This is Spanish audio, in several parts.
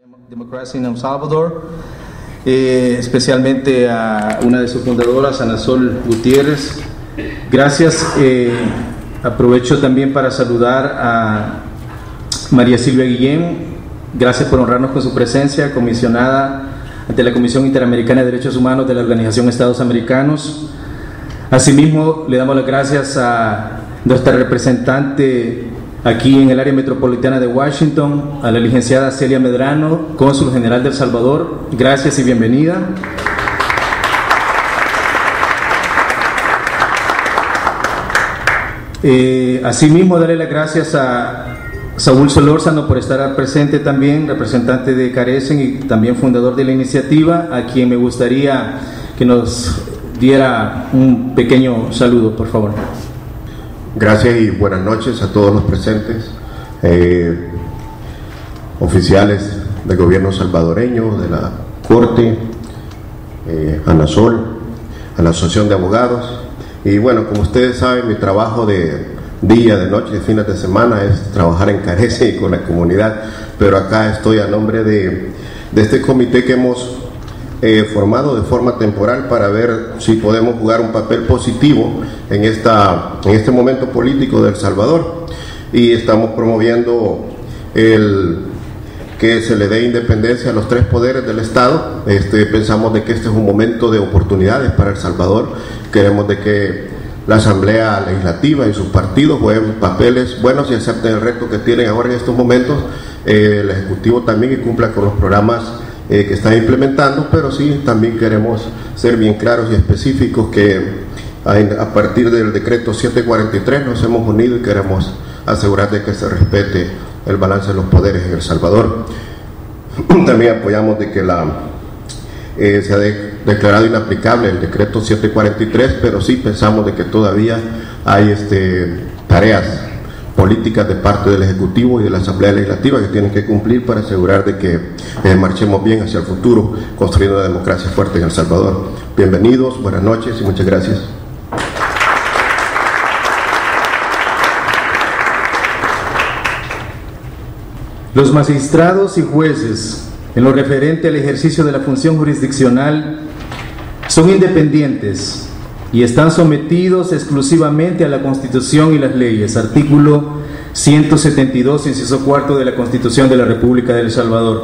Democracy en El Salvador, especialmente a una de sus fundadoras, Ana Sol Gutiérrez. Gracias. Aprovecho también para saludar a María Silvia Guillén. Gracias por honrarnos con su presencia, comisionada ante la Comisión Interamericana de Derechos Humanos de la Organización de Estados Americanos. Asimismo, le damos las gracias a nuestra representante aquí en el área metropolitana de Washington, a la licenciada Celia Medrano, cónsul general de El Salvador. Gracias y bienvenida. Asimismo, darle las gracias a Saúl Solórzano por estar presente también, representante de Carecen y también fundador de la iniciativa, a quien me gustaría que nos diera un pequeño saludo, por favor. Gracias y buenas noches a todos los presentes, oficiales del gobierno salvadoreño, de la Corte, a Ana Sol, a la Asociación de Abogados. Y bueno, como ustedes saben, mi trabajo de día, de noche, de fines de semana es trabajar en Carecen y con la comunidad, pero acá estoy a nombre de este comité que hemos formado de forma temporal para ver si podemos jugar un papel positivo en este momento político de El Salvador, y estamos promoviendo que se le dé independencia a los tres poderes del Estado. Pensamos de que este es un momento de oportunidades para El Salvador. Queremos de que la Asamblea Legislativa y sus partidos jueguen papeles buenos y acepten el reto que tienen ahora en estos momentos, el Ejecutivo también, y cumpla con los programas que están implementando, pero sí también queremos ser bien claros y específicos que a partir del decreto 743 nos hemos unido y queremos asegurar de que se respete el balance de los poderes en El Salvador. También apoyamos de que se ha declarado inaplicable el decreto 743, pero sí pensamos de que todavía hay tareas políticas de parte del Ejecutivo y de la Asamblea Legislativa que tienen que cumplir para asegurar de que marchemos bien hacia el futuro, construyendo una democracia fuerte en El Salvador. Bienvenidos, buenas noches y muchas gracias. Los magistrados y jueces, en lo referente al ejercicio de la función jurisdiccional, son independientes y están sometidos exclusivamente a la Constitución y las leyes. Artículo 172, inciso cuarto de la Constitución de la República de El Salvador.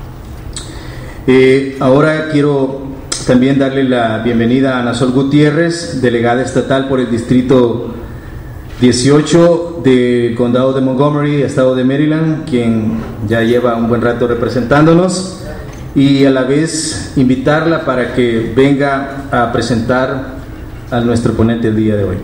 Ahora quiero también darle la bienvenida a Ana Sol Gutiérrez, delegada estatal por el Distrito 18 del Condado de Montgomery, Estado de Maryland, quien ya lleva un buen rato representándonos, y a la vez invitarla para que venga a presentar a nuestro ponente el día de hoy.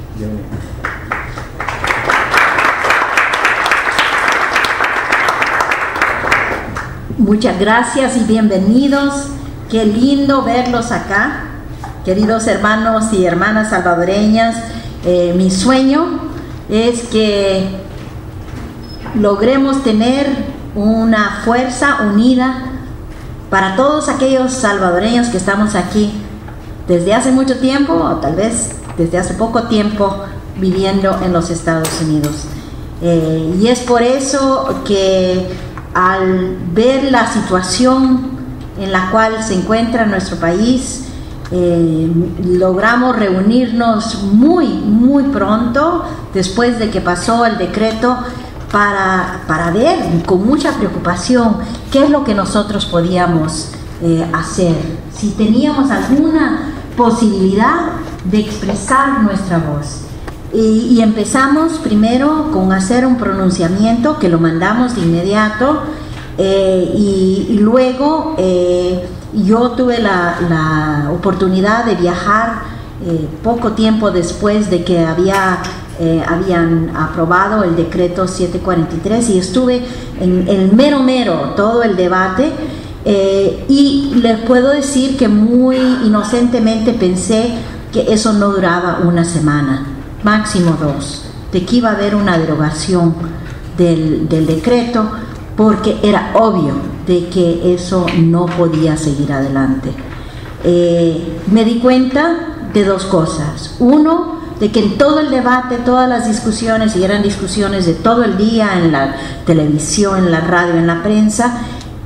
Muchas gracias y bienvenidos. Qué lindo verlos acá, queridos hermanos y hermanas salvadoreñas. Mi sueño es que logremos tener una fuerza unida para todos aquellos salvadoreños que estamos aquí desde hace mucho tiempo, o tal vez desde hace poco tiempo, viviendo en los Estados Unidos. Y es por eso que al ver la situación en la cual se encuentra nuestro país, logramos reunirnos muy pronto, después de que pasó el decreto, para ver con mucha preocupación qué es lo que nosotros podíamos hacer, si teníamos alguna posibilidad de expresar nuestra voz. Y empezamos primero con hacer un pronunciamiento que lo mandamos de inmediato, y luego yo tuve la oportunidad de viajar poco tiempo después de que habían aprobado el decreto 743, y estuve en el mero todo el debate. Y les puedo decir que muy inocentemente pensé que eso no duraba una semana, máximo 2, de que iba a haber una derogación del decreto, porque era obvio de que eso no podía seguir adelante. Me di cuenta de dos cosas. Uno, de que en todo el debate, todas las discusiones, y eran discusiones de todo el día en la televisión, en la radio, en la prensa,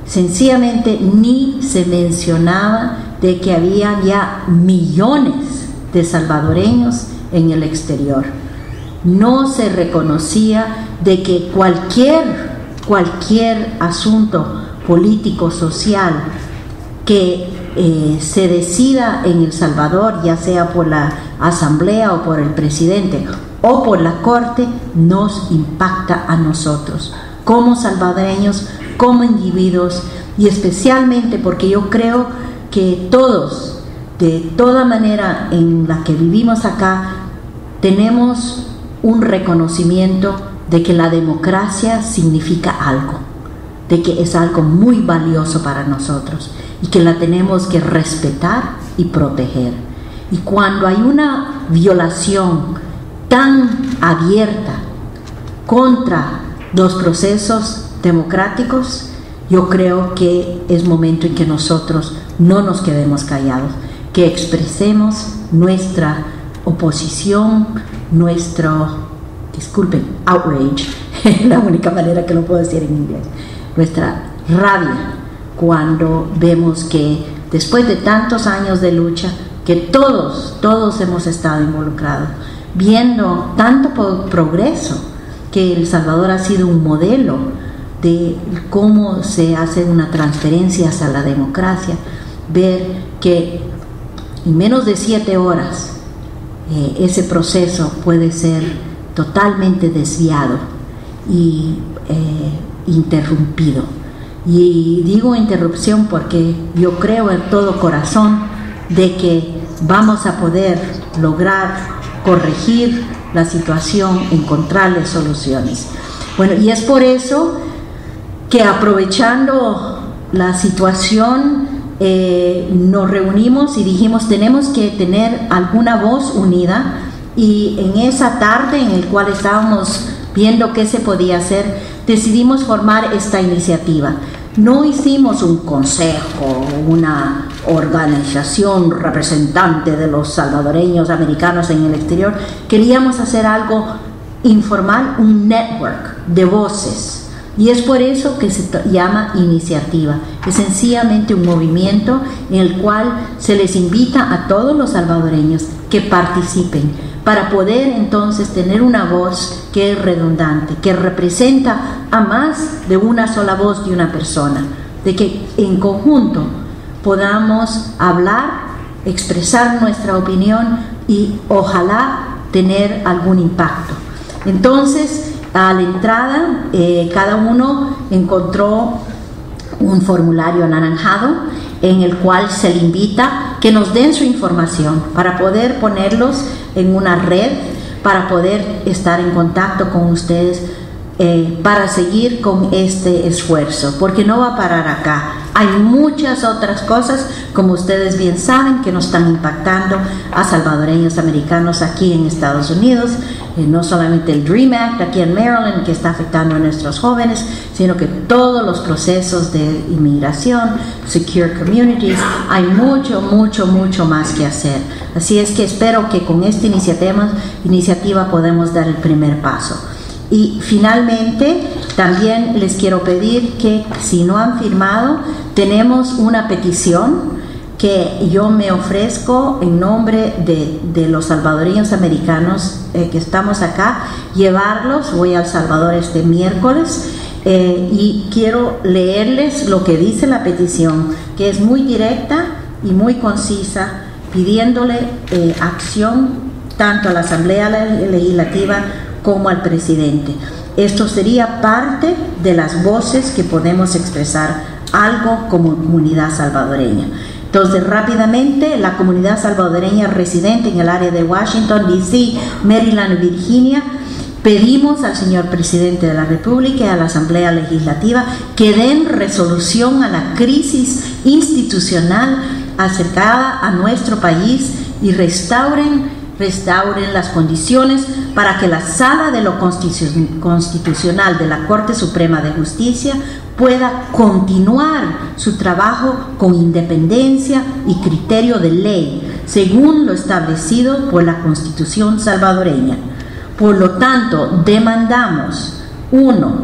sencillamente ni se mencionaba de que había ya millones de salvadoreños en el exterior. No se reconocía de que cualquier asunto político, social, que se decida en El Salvador, ya sea por la Asamblea o por el presidente o por la Corte, nos impacta a nosotros como salvadoreños, como individuos, y especialmente porque yo creo que todos, de toda manera en la que vivimos acá, tenemos un reconocimiento de que la democracia significa algo, de que es algo muy valioso para nosotros y que la tenemos que respetar y proteger. Y cuando hay una violación tan abierta contra los procesos democráticos, yo creo que es momento en que nosotros no nos quedemos callados, que expresemos nuestra oposición, outrage, la única manera que lo puedo decir en inglés, nuestra rabia cuando vemos que después de tantos años de lucha, que todos hemos estado involucrados, viendo tanto progreso, que El Salvador ha sido un modelo de cómo se hace una transferencia hacia la democracia, ver que en menos de 7 horas ese proceso puede ser totalmente desviado y interrumpido. Y digo interrupción porque yo creo en todo corazón de que vamos a poder lograr corregir la situación, encontrarle soluciones. Bueno, y es por eso que, aprovechando la situación, nos reunimos y dijimos tenemos que tener alguna voz unida, y en esa tarde en el cual estábamos viendo qué se podía hacer, decidimos formar esta iniciativa. No hicimos un consejo, una organización representante de los salvadoreños americanos en el exterior. Queríamos hacer algo informal, un network de voces. Y es por eso que se llama iniciativa. Es sencillamente un movimiento en el cual se les invita a todos los salvadoreños que participen, para poder entonces tener una voz que es redundante, que representa a más de una sola voz de una persona, de que en conjunto podamos hablar, expresar nuestra opinión y ojalá tener algún impacto. Entonces, a la entrada, cada uno encontró un formulario anaranjado en el cual se le invita que nos den su información para poder ponerlos en una red, para poder estar en contacto con ustedes, para seguir con este esfuerzo, porque no va a parar acá. Hay muchas otras cosas, como ustedes bien saben, que nos están impactando a salvadoreños americanos aquí en Estados Unidos. No solamente el DREAM Act aquí en Maryland, que está afectando a nuestros jóvenes, sino que todos los procesos de inmigración, Secure Communities, hay mucho más que hacer. Así es que espero que con esta iniciativa podemos dar el primer paso. Y finalmente, también les quiero pedir que, si no han firmado, tenemos una petición que yo me ofrezco en nombre de los salvadoreños americanos que estamos acá, llevarlos. Voy a El Salvador este miércoles y quiero leerles lo que dice la petición, que es muy directa y muy concisa, pidiéndole acción tanto a la Asamblea Legislativa como al presidente. Esto sería parte de las voces que podemos expresar algo como comunidad salvadoreña. Entonces, rápidamente, la comunidad salvadoreña residente en el área de Washington, D.C., Maryland y Virginia, pedimos al señor presidente de la República y a la Asamblea Legislativa que den resolución a la crisis institucional acercada a nuestro país y restauren las condiciones para que la Sala de lo Constitucional de la Corte Suprema de Justicia pueda continuar su trabajo con independencia y criterio de ley, según lo establecido por la Constitución salvadoreña. Por lo tanto, demandamos: 1.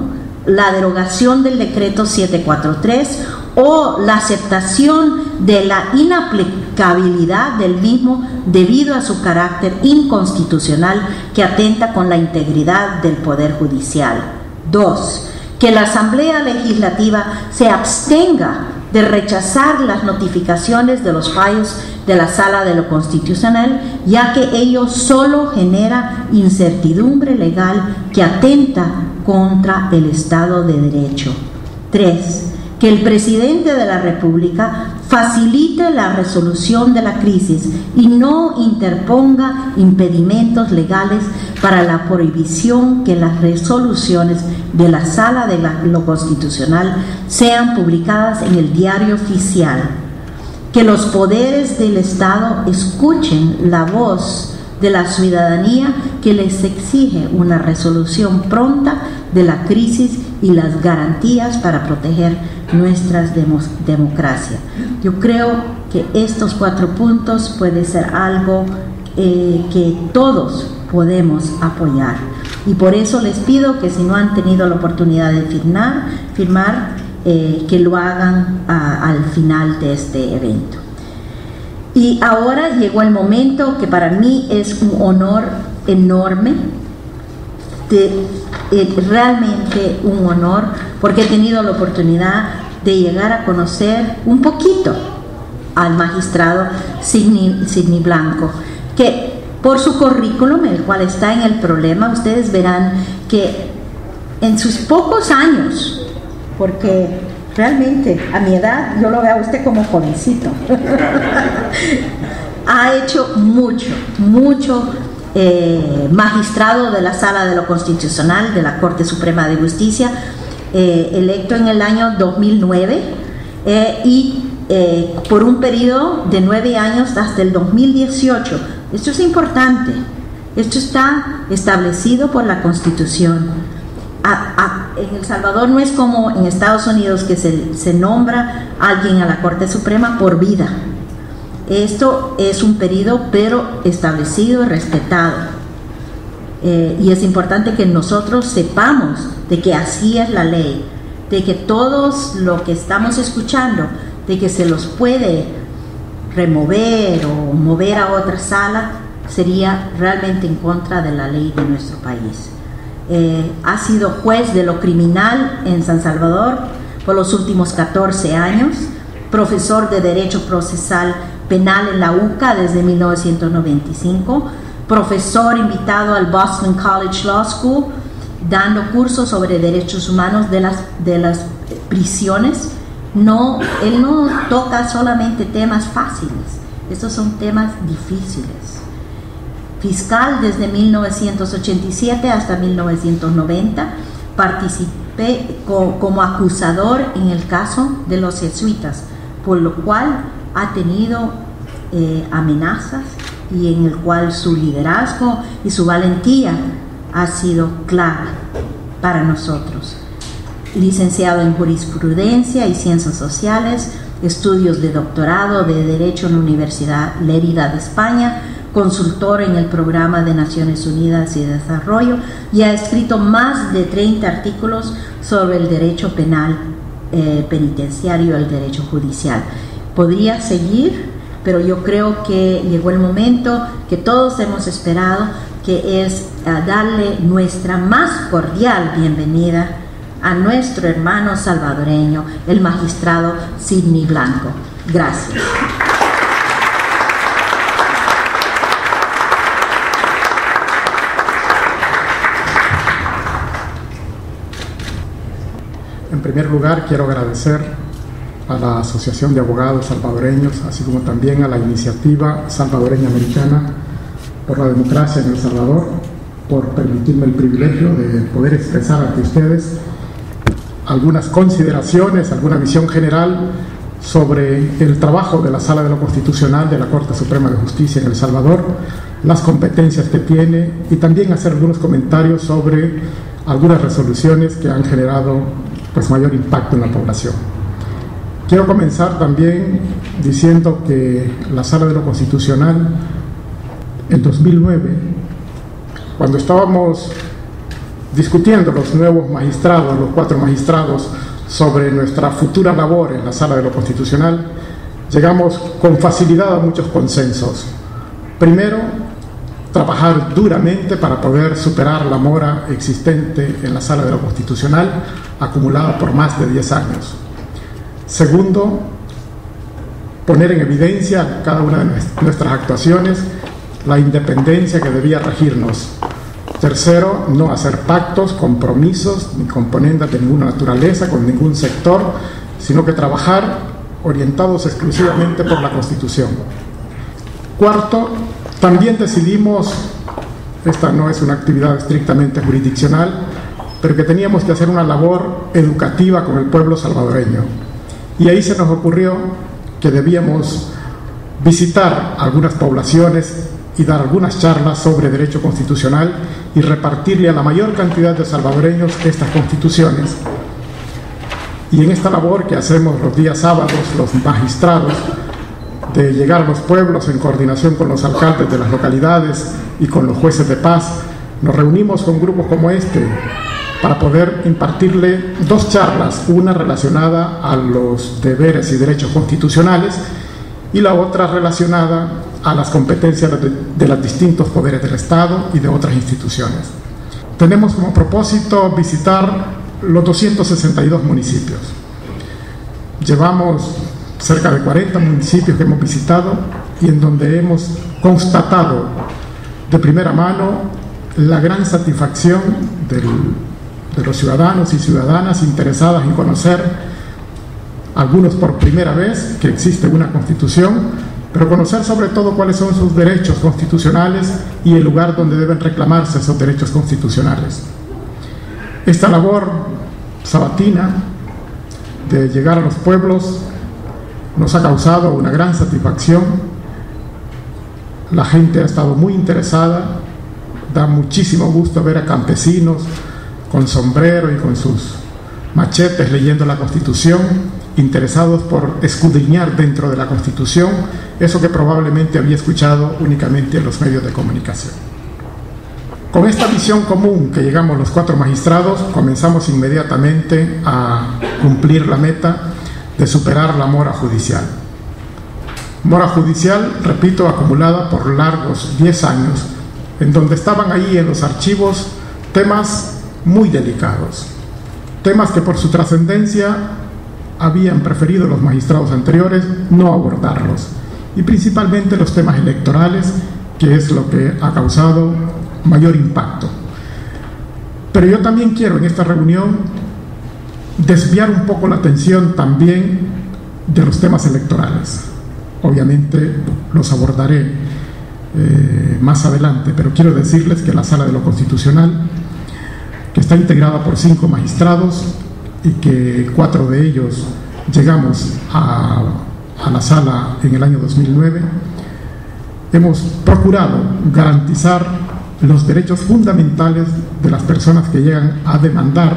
la derogación del decreto 743 o la aceptación de la inaplicabilidad del mismo debido a su carácter inconstitucional que atenta con la integridad del Poder Judicial. 2. Que la Asamblea Legislativa se abstenga de rechazar las notificaciones de los fallos de la Sala de lo Constitucional, ya que ello solo genera incertidumbre legal que atenta contra el Estado de Derecho. 3. Que el presidente de la República facilite la resolución de la crisis y no interponga impedimentos legales para la prohibición que las resoluciones de la Sala de lo Constitucional sean publicadas en el Diario Oficial. Que los poderes del Estado escuchen la voz de la ciudadanía que les exige una resolución pronta de la crisis y las garantías para proteger nuestras democracias. Yo creo que estos 4 puntos puede ser algo que todos podemos apoyar, y por eso les pido que si no han tenido la oportunidad de firmar que lo hagan al final de este evento. Y ahora llegó el momento que para mí es un honor enorme, realmente un honor, porque he tenido la oportunidad de llegar a conocer un poquito al magistrado Sidney Blanco, que por su currículum, el cual está en el problema, ustedes verán que en sus pocos años, porque realmente a mi edad yo lo veo a usted como jovencito, ha hecho mucho magistrado de la Sala de lo Constitucional de la Corte Suprema de Justicia, electo en el año 2009 y por un periodo de 9 años hasta el 2018. Esto es importante, esto está establecido por la Constitución. En El Salvador no es como en Estados Unidos, que se nombra a alguien a la Corte Suprema por vida. Esto es un periodo pero establecido y respetado, y es importante que nosotros sepamos de que así es la ley, de que todos lo que estamos escuchando, de que se los puede remover o mover a otra sala, sería realmente en contra de la ley de nuestro país. Ha sido juez de lo criminal en San Salvador por los últimos 14 años, profesor de Derecho Procesal Penal en la UCA desde 1995, profesor invitado al Boston College Law School, dando cursos sobre derechos humanos de las prisiones. Él no toca solamente temas fáciles, estos son temas difíciles. Fiscal desde 1987 hasta 1990, participé como acusador en el caso de los jesuitas, por lo cual ha tenido amenazas y en el cual su liderazgo y su valentía ha sido clara para nosotros. Licenciado en Jurisprudencia y Ciencias Sociales, estudios de doctorado de Derecho en la Universidad Lérida de España, consultor en el Programa de Naciones Unidas y Desarrollo, y ha escrito más de 30 artículos sobre el derecho penal penitenciario y el derecho judicial. Podría seguir, pero yo creo que llegó el momento que todos hemos esperado, que es darle nuestra más cordial bienvenida a nuestro hermano salvadoreño, el magistrado Sidney Blanco. Gracias. En primer lugar, quiero agradecer a la Asociación de Abogados Salvadoreños, así como también a la Iniciativa Salvadoreña Americana por la Democracia en El Salvador, por permitirme el privilegio de poder expresar ante ustedes algunas consideraciones, alguna visión general sobre el trabajo de la Sala de lo Constitucional de la Corte Suprema de Justicia en El Salvador, las competencias que tiene, y también hacer algunos comentarios sobre algunas resoluciones que han generado mayor impacto en la población. Quiero comenzar también diciendo que la Sala de lo Constitucional en 2009, cuando estábamos discutiendo los nuevos magistrados, los 4 magistrados, sobre nuestra futura labor en la Sala de lo Constitucional, llegamos con facilidad a muchos consensos. Primero, trabajar duramente para poder superar la mora existente en la Sala de lo Constitucional, acumulada por más de 10 años. Segundo, poner en evidencia cada una de nuestras actuaciones la independencia que debía regirnos. Tercero, no hacer pactos, compromisos ni componendas de ninguna naturaleza con ningún sector, sino que trabajar orientados exclusivamente por la Constitución. Cuarto, también decidimos, esta no es una actividad estrictamente jurisdiccional, pero que teníamos que hacer una labor educativa con el pueblo salvadoreño. Y ahí se nos ocurrió que debíamos visitar algunas poblaciones y dar algunas charlas sobre derecho constitucional y repartirle a la mayor cantidad de salvadoreños estas constituciones. Y en esta labor que hacemos los días sábados, los magistrados, de llegar a los pueblos en coordinación con los alcaldes de las localidades y con los jueces de paz, nos reunimos con grupos como este para poder impartirle 2 charlas, una relacionada a los deberes y derechos constitucionales y la otra relacionada a las competencias de los distintos poderes del Estado y de otras instituciones. Tenemos como propósito visitar los 262 municipios. Llevamos cerca de 40 municipios que hemos visitado y en donde hemos constatado de primera mano la gran satisfacción de los ciudadanos y ciudadanas interesadas en conocer, algunos por primera vez, que existe una Constitución, pero conocer sobre todo cuáles son sus derechos constitucionales y el lugar donde deben reclamarse esos derechos constitucionales. Esta labor sabatina de llegar a los pueblos nos ha causado una gran satisfacción. La gente ha estado muy interesada, da muchísimo gusto ver a campesinos con sombrero y con sus machetes leyendo la Constitución, interesados por escudriñar dentro de la Constitución eso que probablemente había escuchado únicamente en los medios de comunicación. Con esta visión común que llegamos los 4 magistrados, comenzamos inmediatamente a cumplir la meta de superar la mora judicial. Mora judicial, repito, acumulada por largos 10 años, en donde estaban ahí en los archivos temas muy delicados, temas que por su trascendencia habían preferido los magistrados anteriores no abordarlos, y principalmente los temas electorales, que es lo que ha causado mayor impacto. Pero yo también quiero en esta reunión desviar un poco la atención también de los temas electorales. Obviamente los abordaré más adelante, pero quiero decirles que la Sala de lo Constitucional, que está integrada por 5 magistrados y que 4 de ellos llegamos a la sala en el año 2009, hemos procurado garantizar los derechos fundamentales de las personas que llegan a demandar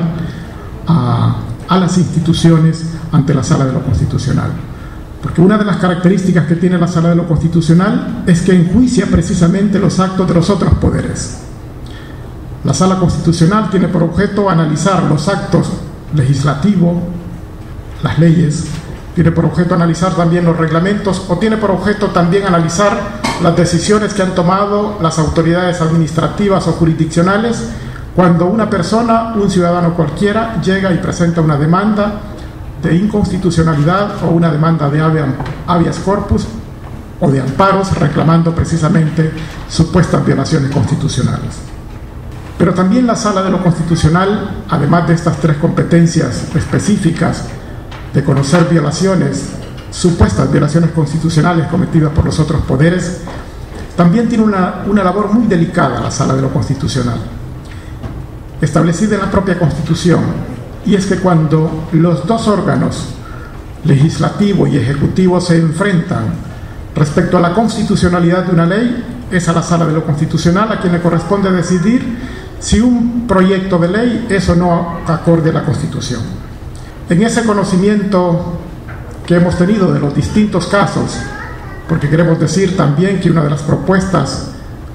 a las instituciones ante la Sala de lo Constitucional. Porque una de las características que tiene la Sala de lo Constitucional es que enjuicia precisamente los actos de los otros poderes. La Sala Constitucional tiene por objeto analizar los actos legislativos, las leyes, tiene por objeto analizar también los reglamentos, o tiene por objeto también analizar las decisiones que han tomado las autoridades administrativas o jurisdiccionales cuando una persona, un ciudadano cualquiera, llega y presenta una demanda de inconstitucionalidad o una demanda de habeas corpus o de amparos reclamando precisamente supuestas violaciones constitucionales. Pero también la Sala de lo Constitucional, además de estas 3 competencias específicas de conocer violaciones, supuestas violaciones constitucionales cometidas por los otros poderes, también tiene una labor muy delicada la Sala de lo Constitucional, establecida en la propia Constitución, y es que cuando los 2 órganos, legislativo y ejecutivo, se enfrentan respecto a la constitucionalidad de una ley, es a la Sala de lo Constitucional a quien le corresponde decidir si un proyecto de ley es o no acorde a la Constitución. En ese conocimiento que hemos tenido de los distintos casos, porque queremos decir también que una de las propuestas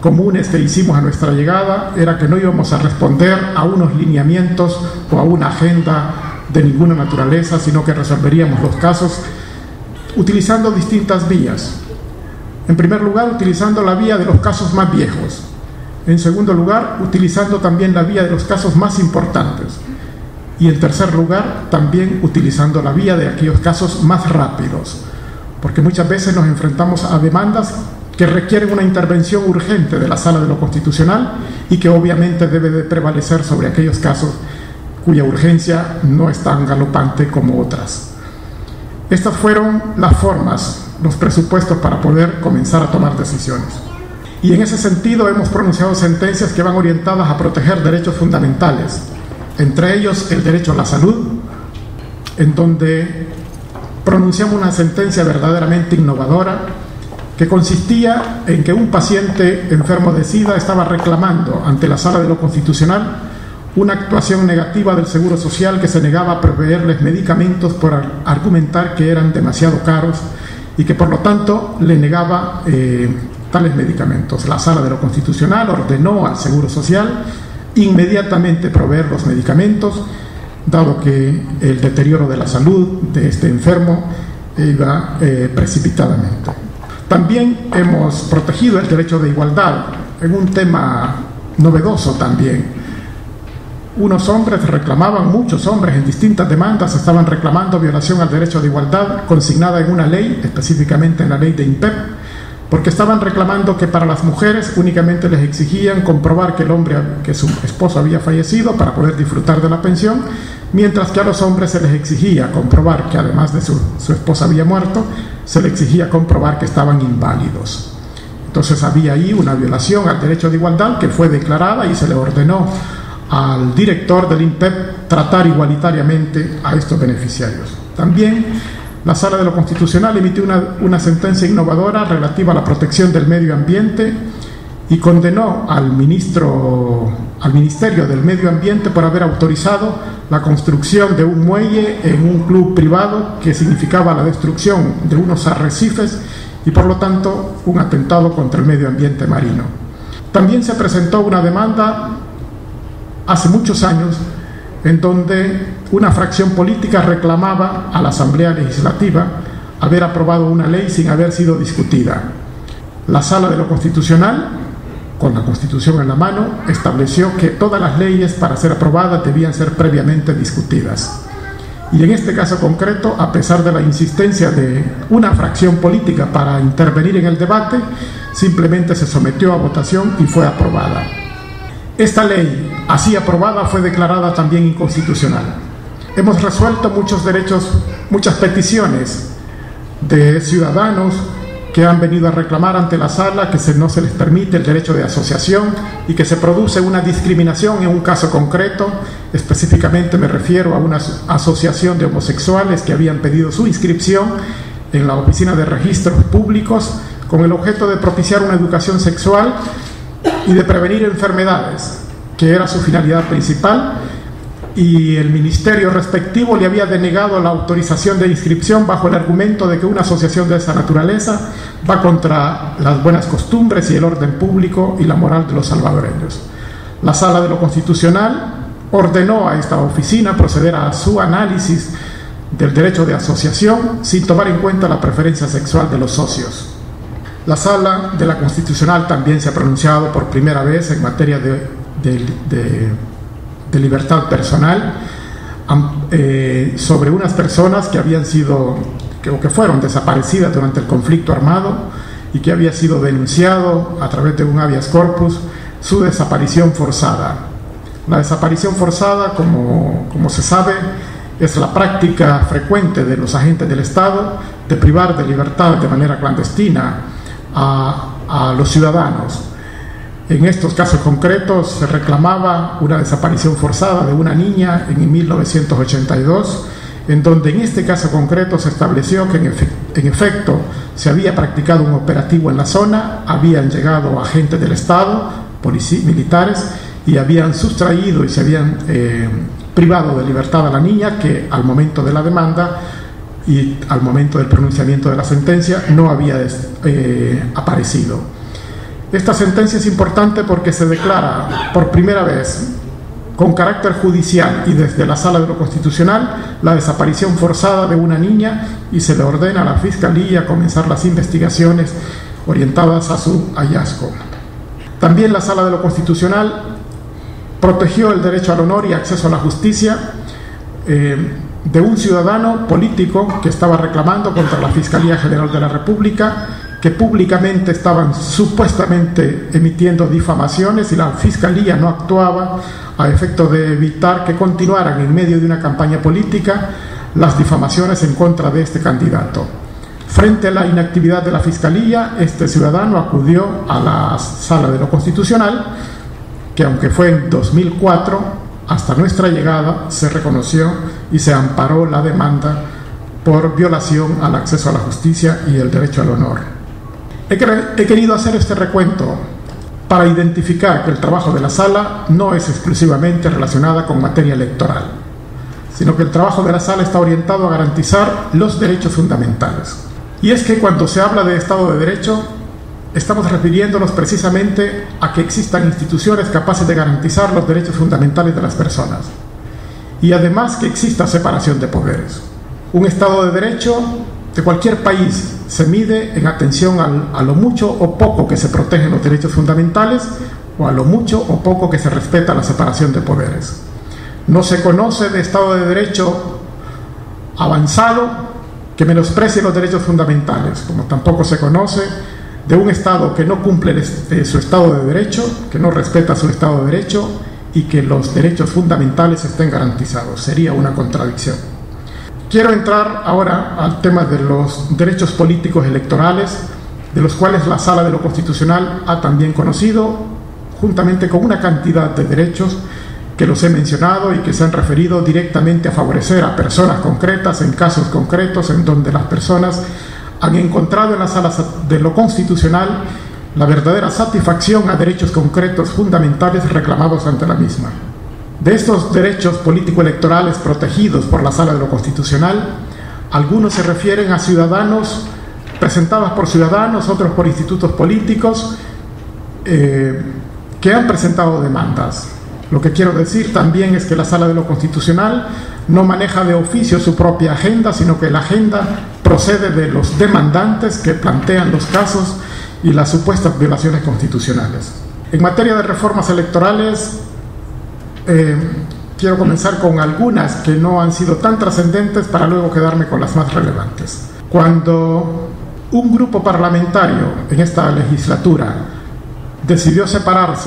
comunes que hicimos a nuestra llegada era que no íbamos a responder a unos lineamientos o a una agenda de ninguna naturaleza, sino que resolveríamos los casos utilizando distintas vías. En primer lugar, utilizando la vía de los casos más viejos. En segundo lugar, utilizando también la vía de los casos más importantes. Y en tercer lugar, también utilizando la vía de aquellos casos más rápidos, porque muchas veces nos enfrentamos a demandas que requieren una intervención urgente de la Sala de lo Constitucional y que obviamente debe de prevalecer sobre aquellos casos cuya urgencia no es tan galopante como otras. Estas fueron las formas, los presupuestos para poder comenzar a tomar decisiones. Y en ese sentido hemos pronunciado sentencias que van orientadas a proteger derechos fundamentales, entre ellos el derecho a la salud, en donde pronunciamos una sentencia verdaderamente innovadora que consistía en que un paciente enfermo de SIDA estaba reclamando ante la Sala de lo Constitucional una actuación negativa del Seguro Social que se negaba a proveerles medicamentos por argumentar que eran demasiado caros y que por lo tanto le negaba tales medicamentos. La Sala de lo Constitucional ordenó al Seguro Social inmediatamente proveer los medicamentos, dado que el deterioro de la salud de este enfermo iba precipitadamente. También hemos protegido el derecho de igualdad en un tema novedoso también. Unos hombres reclamaban, muchos hombres en distintas demandas estaban reclamando violación al derecho de igualdad consignada en una ley, específicamente en la ley de INPEP, porque estaban reclamando que para las mujeres únicamente les exigían comprobar que su esposo había fallecido para poder disfrutar de la pensión, mientras que a los hombres se les exigía comprobar que además de su esposa había muerto, se les exigía comprobar que estaban inválidos. Entonces había ahí una violación al derecho de igualdad que fue declarada y se le ordenó al director del INPEP tratar igualitariamente a estos beneficiarios. También la Sala de lo Constitucional emitió una sentencia innovadora relativa a la protección del medio ambiente y condenó al Ministerio del Medio Ambiente por haber autorizado la construcción de un muelle en un club privado que significaba la destrucción de unos arrecifes y por lo tanto un atentado contra el medio ambiente marino. También se presentó una demanda hace muchos años en donde una fracción política reclamaba a la Asamblea Legislativa haber aprobado una ley sin haber sido discutida. La Sala de lo Constitucional, con la Constitución en la mano, estableció que todas las leyes para ser aprobadas debían ser previamente discutidas. Y en este caso concreto, a pesar de la insistencia de una fracción política para intervenir en el debate, simplemente se sometió a votación y fue aprobada. Esta ley, así aprobada, fue declarada también inconstitucional. Hemos resuelto muchas peticiones de ciudadanos que han venido a reclamar ante la Sala que no se les permite el derecho de asociación y que se produce una discriminación en un caso concreto. Específicamente me refiero a una asociación de homosexuales que habían pedido su inscripción en la Oficina de Registros Públicos con el objeto de propiciar una educación sexual y de prevenir enfermedades, que era su finalidad principal, y el ministerio respectivo le había denegado la autorización de inscripción bajo el argumento de que una asociación de esa naturaleza va contra las buenas costumbres y el orden público y la moral de los salvadoreños. La Sala de lo Constitucional ordenó a esta oficina proceder a su análisis del derecho de asociación sin tomar en cuenta la preferencia sexual de los socios. La Sala de la Constitucional también se ha pronunciado por primera vez en materia de libertad personal sobre unas personas que habían sido o que fueron desaparecidas durante el conflicto armado y que había sido denunciado a través de un habeas corpus su desaparición forzada. La desaparición forzada, como se sabe, es la práctica frecuente de los agentes del Estado de privar de libertad de manera clandestina a los ciudadanos. En estos casos concretos se reclamaba una desaparición forzada de una niña en 1982, en donde en este caso concreto se estableció que en efecto se había practicado un operativo en la zona, habían llegado agentes del Estado, militares, y habían sustraído y se habían privado de libertad a la niña, que al momento de la demanda y al momento del pronunciamiento de la sentencia no había aparecido. Esta sentencia es importante porque se declara por primera vez, con carácter judicial y desde la Sala de lo Constitucional, la desaparición forzada de una niña y se le ordena a la Fiscalía comenzar las investigaciones orientadas a su hallazgo. También la Sala de lo Constitucional protegió el derecho al honor y acceso a la justicia de un ciudadano político que estaba reclamando contra la Fiscalía General de la República, que públicamente estaban supuestamente emitiendo difamaciones y la Fiscalía no actuaba a efecto de evitar que continuaran en medio de una campaña política las difamaciones en contra de este candidato. Frente a la inactividad de la Fiscalía, este ciudadano acudió a la Sala de lo Constitucional, que aunque fue en 2004, hasta nuestra llegada se reconoció y se amparó la demanda por violación al acceso a la justicia y el derecho al honor. He querido hacer este recuento para identificar que el trabajo de la Sala no es exclusivamente relacionado con materia electoral, sino que el trabajo de la Sala está orientado a garantizar los derechos fundamentales. Y es que cuando se habla de Estado de Derecho, estamos refiriéndonos precisamente a que existan instituciones capaces de garantizar los derechos fundamentales de las personas y además que exista separación de poderes. Un Estado de Derecho de cualquier país se mide en atención a lo mucho o poco que se protegen los derechos fundamentales o a lo mucho o poco que se respeta la separación de poderes. No se conoce de Estado de Derecho avanzado que menosprecie los derechos fundamentales, como tampoco se conoce de un Estado que no cumple su Estado de Derecho, que no respeta su Estado de Derecho y que los derechos fundamentales estén garantizados. Sería una contradicción. Quiero entrar ahora al tema de los derechos políticos electorales, de los cuales la Sala de lo Constitucional ha también conocido, juntamente con una cantidad de derechos que los he mencionado y que se han referido directamente a favorecer a personas concretas en casos concretos en donde las personas han encontrado en la Sala de lo Constitucional la verdadera satisfacción a derechos concretos fundamentales reclamados ante la misma. De estos derechos político-electorales protegidos por la Sala de lo Constitucional, algunos se refieren a ciudadanos, presentados por ciudadanos, otros por institutos políticos que han presentado demandas. Lo que quiero decir también es que la Sala de lo Constitucional no maneja de oficio su propia agenda, sino que la agenda procede de los demandantes que plantean los casos y las supuestas violaciones constitucionales. En materia de reformas electorales, quiero comenzar con algunas que no han sido tan trascendentes para luego quedarme con las más relevantes. Cuando un grupo parlamentario en esta legislatura decidió separarse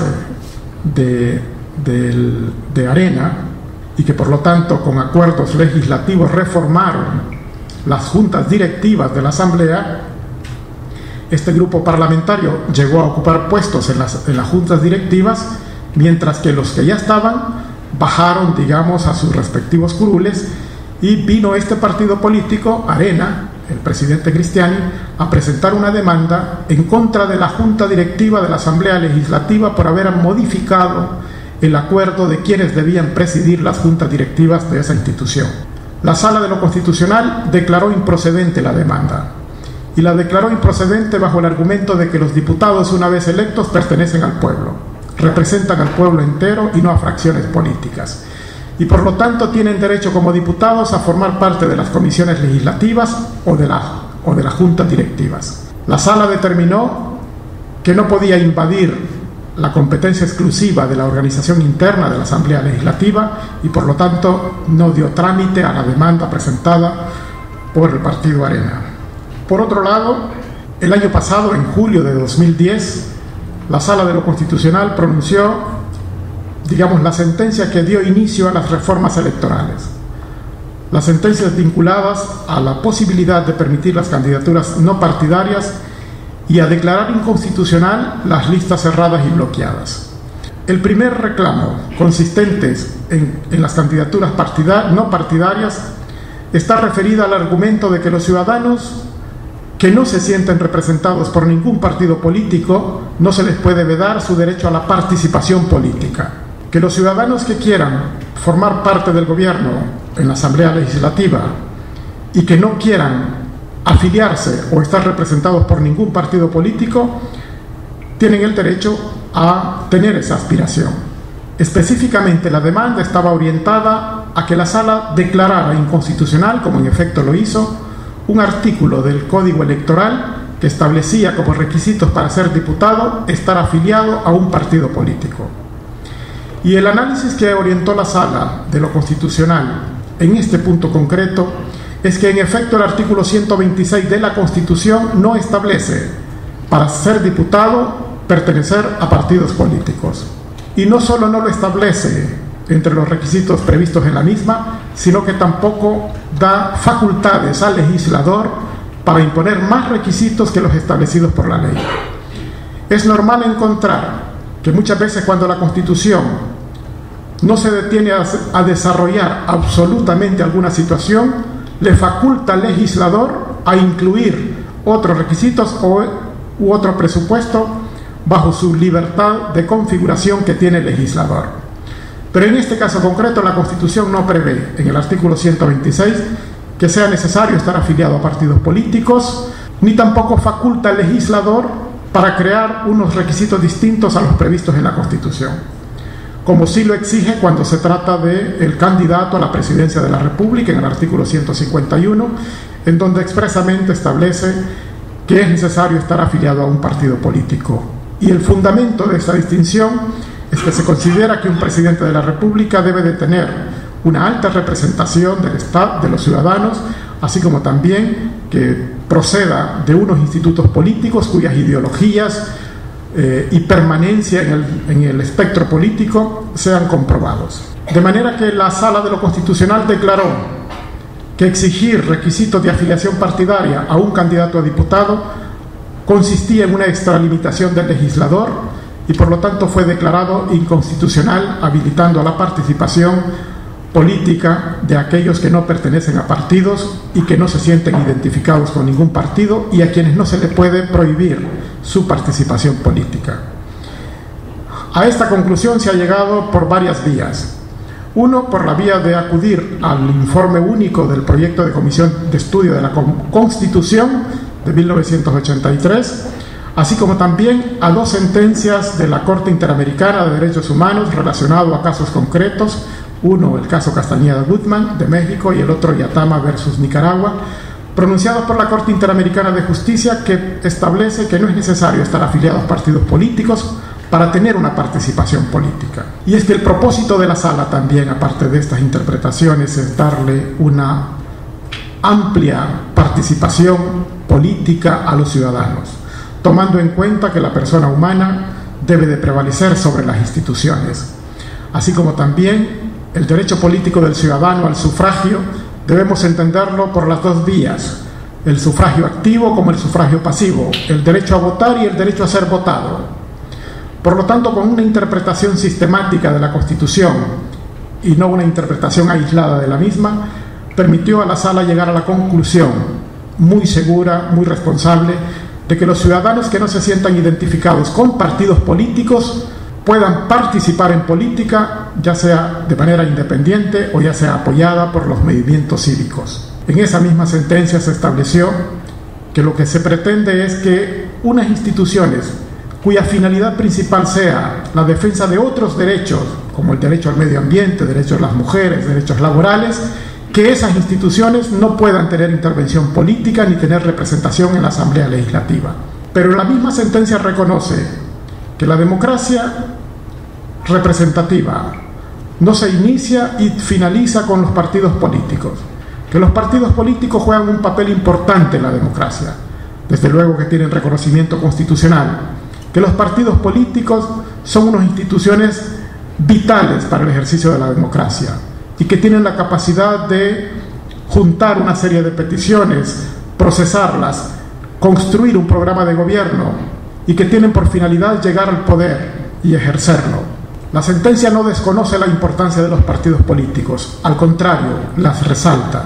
de Arena y que por lo tanto con acuerdos legislativos reformaron las juntas directivas de la Asamblea, este grupo parlamentario llegó a ocupar puestos en las juntas directivas, mientras que los que ya estaban bajaron, digamos, a sus respectivos curules, y vino este partido político, Arena, el presidente Cristiani, a presentar una demanda en contra de la junta directiva de la Asamblea Legislativa por haber modificado el acuerdo de quienes debían presidir las juntas directivas de esa institución. La Sala de lo Constitucional declaró improcedente la demanda, y la declaró improcedente bajo el argumento de que los diputados, una vez electos, pertenecen al pueblo, representan al pueblo entero y no a fracciones políticas, y por lo tanto tienen derecho como diputados a formar parte de las comisiones legislativas o de las juntas directivas. La Sala determinó que no podía invadir la competencia exclusiva de la organización interna de la Asamblea Legislativa y por lo tanto no dio trámite a la demanda presentada por el partido Arena. Por otro lado, el año pasado, en julio de 2010, la Sala de lo Constitucional pronunció, digamos, la sentencia que dio inicio a las reformas electorales. Las sentencias vinculadas a la posibilidad de permitir las candidaturas no partidarias y a declarar inconstitucional las listas cerradas y bloqueadas. El primer reclamo, consistente en las candidaturas no partidarias, está referida al argumento de que los ciudadanos que no se sienten representados por ningún partido político no se les puede vedar su derecho a la participación política. Que los ciudadanos que quieran formar parte del gobierno en la Asamblea Legislativa y que no quieran afiliarse o estar representados por ningún partido político tienen el derecho a tener esa aspiración. Específicamente, la demanda estaba orientada a que la Sala declarara inconstitucional, como en efecto lo hizo, un artículo del Código Electoral que establecía como requisitos para ser diputado estar afiliado a un partido político. Y el análisis que orientó la Sala de lo constitucional en este punto concreto es que en efecto el artículo 126 de la Constitución no establece para ser diputado pertenecer a partidos políticos. Y no solo no lo establece entre los requisitos previstos en la misma, sino que tampoco da facultades al legislador para imponer más requisitos que los establecidos por la ley. Es normal encontrar que muchas veces cuando la Constitución no se detiene a desarrollar absolutamente alguna situación, le faculta al legislador a incluir otros requisitos u otro presupuesto bajo su libertad de configuración que tiene el legislador. Pero en este caso concreto la Constitución no prevé, en el artículo 126, que sea necesario estar afiliado a partidos políticos, ni tampoco faculta al legislador para crear unos requisitos distintos a los previstos en la Constitución, como sí lo exige cuando se trata del candidato a la presidencia de la República, en el artículo 151, en donde expresamente establece que es necesario estar afiliado a un partido político. Y el fundamento de esta distinción es que se considera que un presidente de la República debe de tener una alta representación del Estado, de los ciudadanos, así como también que proceda de unos institutos políticos cuyas ideologías y permanencia en el espectro político sean comprobados. De manera que la Sala de lo Constitucional declaró que exigir requisitos de afiliación partidaria a un candidato a diputado consistía en una extralimitación del legislador y por lo tanto fue declarado inconstitucional, habilitando a la participación política de aquellos que no pertenecen a partidos y que no se sienten identificados con ningún partido y a quienes no se les puede prohibir su participación política. A esta conclusión se ha llegado por varias vías. Uno, por la vía de acudir al informe único del proyecto de Comisión de Estudio de la Constitución de 1983, así como también a dos sentencias de la Corte Interamericana de Derechos Humanos relacionado a casos concretos, uno el caso Castañeda Guzmán de México y el otro Yatama versus Nicaragua, pronunciados por la Corte Interamericana de Justicia, que establece que no es necesario estar afiliado a partidos políticos para tener una participación política. Y es que el propósito de la Sala también, aparte de estas interpretaciones, es darle una amplia participación política a los ciudadanos, tomando en cuenta que la persona humana debe de prevalecer sobre las instituciones, así como también el derecho político del ciudadano al sufragio. Debemos entenderlo por las dos vías, el sufragio activo como el sufragio pasivo, el derecho a votar y el derecho a ser votado. Por lo tanto, con una interpretación sistemática de la Constitución y no una interpretación aislada de la misma, permitió a la Sala llegar a la conclusión muy segura, muy responsable, de que los ciudadanos que no se sientan identificados con partidos políticos puedan participar en política, ya sea de manera independiente o ya sea apoyada por los movimientos cívicos. En esa misma sentencia se estableció que lo que se pretende es que unas instituciones cuya finalidad principal sea la defensa de otros derechos, como el derecho al medio ambiente, derechos de las mujeres, derechos laborales, que esas instituciones no puedan tener intervención política ni tener representación en la Asamblea Legislativa. Pero la misma sentencia reconoce que la democracia representativa no se inicia y finaliza con los partidos políticos, que los partidos políticos juegan un papel importante en la democracia, desde luego que tienen reconocimiento constitucional, que los partidos políticos son unas instituciones vitales para el ejercicio de la democracia y que tienen la capacidad de juntar una serie de peticiones, procesarlas, construir un programa de gobierno y que tienen por finalidad llegar al poder y ejercerlo. La sentencia no desconoce la importancia de los partidos políticos, al contrario, las resalta.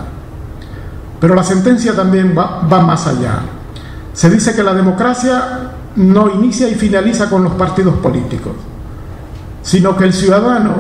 Pero la sentencia también va más allá. Se dice que la democracia no inicia y finaliza con los partidos políticos, sino que el ciudadano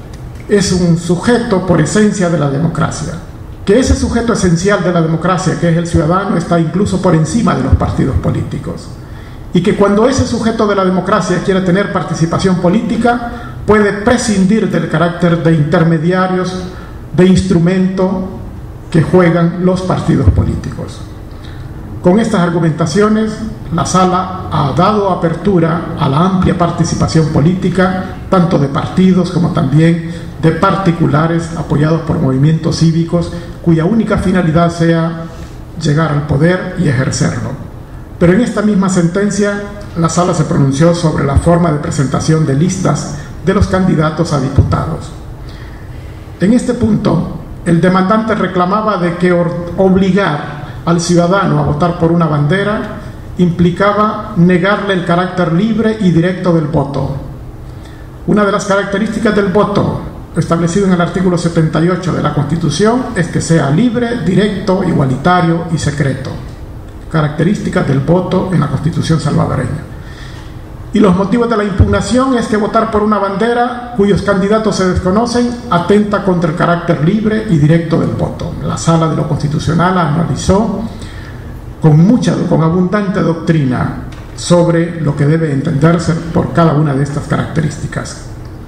es un sujeto por esencia de la democracia, que ese sujeto esencial de la democracia, que es el ciudadano, está incluso por encima de los partidos políticos, y que cuando ese sujeto de la democracia quiere tener participación política, puede prescindir del carácter de intermediarios, de instrumento que juegan los partidos políticos. Con estas argumentaciones, la Sala ha dado apertura a la amplia participación política, tanto de partidos como también de particulares apoyados por movimientos cívicos, cuya única finalidad sea llegar al poder y ejercerlo. Pero en esta misma sentencia, la Sala se pronunció sobre la forma de presentación de listas de los candidatos a diputados. En este punto, el demandante reclamaba de que obligar al ciudadano a votar por una bandera implicaba negarle el carácter libre y directo del voto. Una de las características del voto, establecido en el artículo 78 de la Constitución, es que sea libre, directo, igualitario y secreto. Características del voto en la Constitución salvadoreña. Y los motivos de la impugnación es que votar por una bandera cuyos candidatos se desconocen atenta contra el carácter libre y directo del voto. La Sala de lo Constitucional analizó con abundante doctrina sobre lo que debe entenderse por cada una de estas características.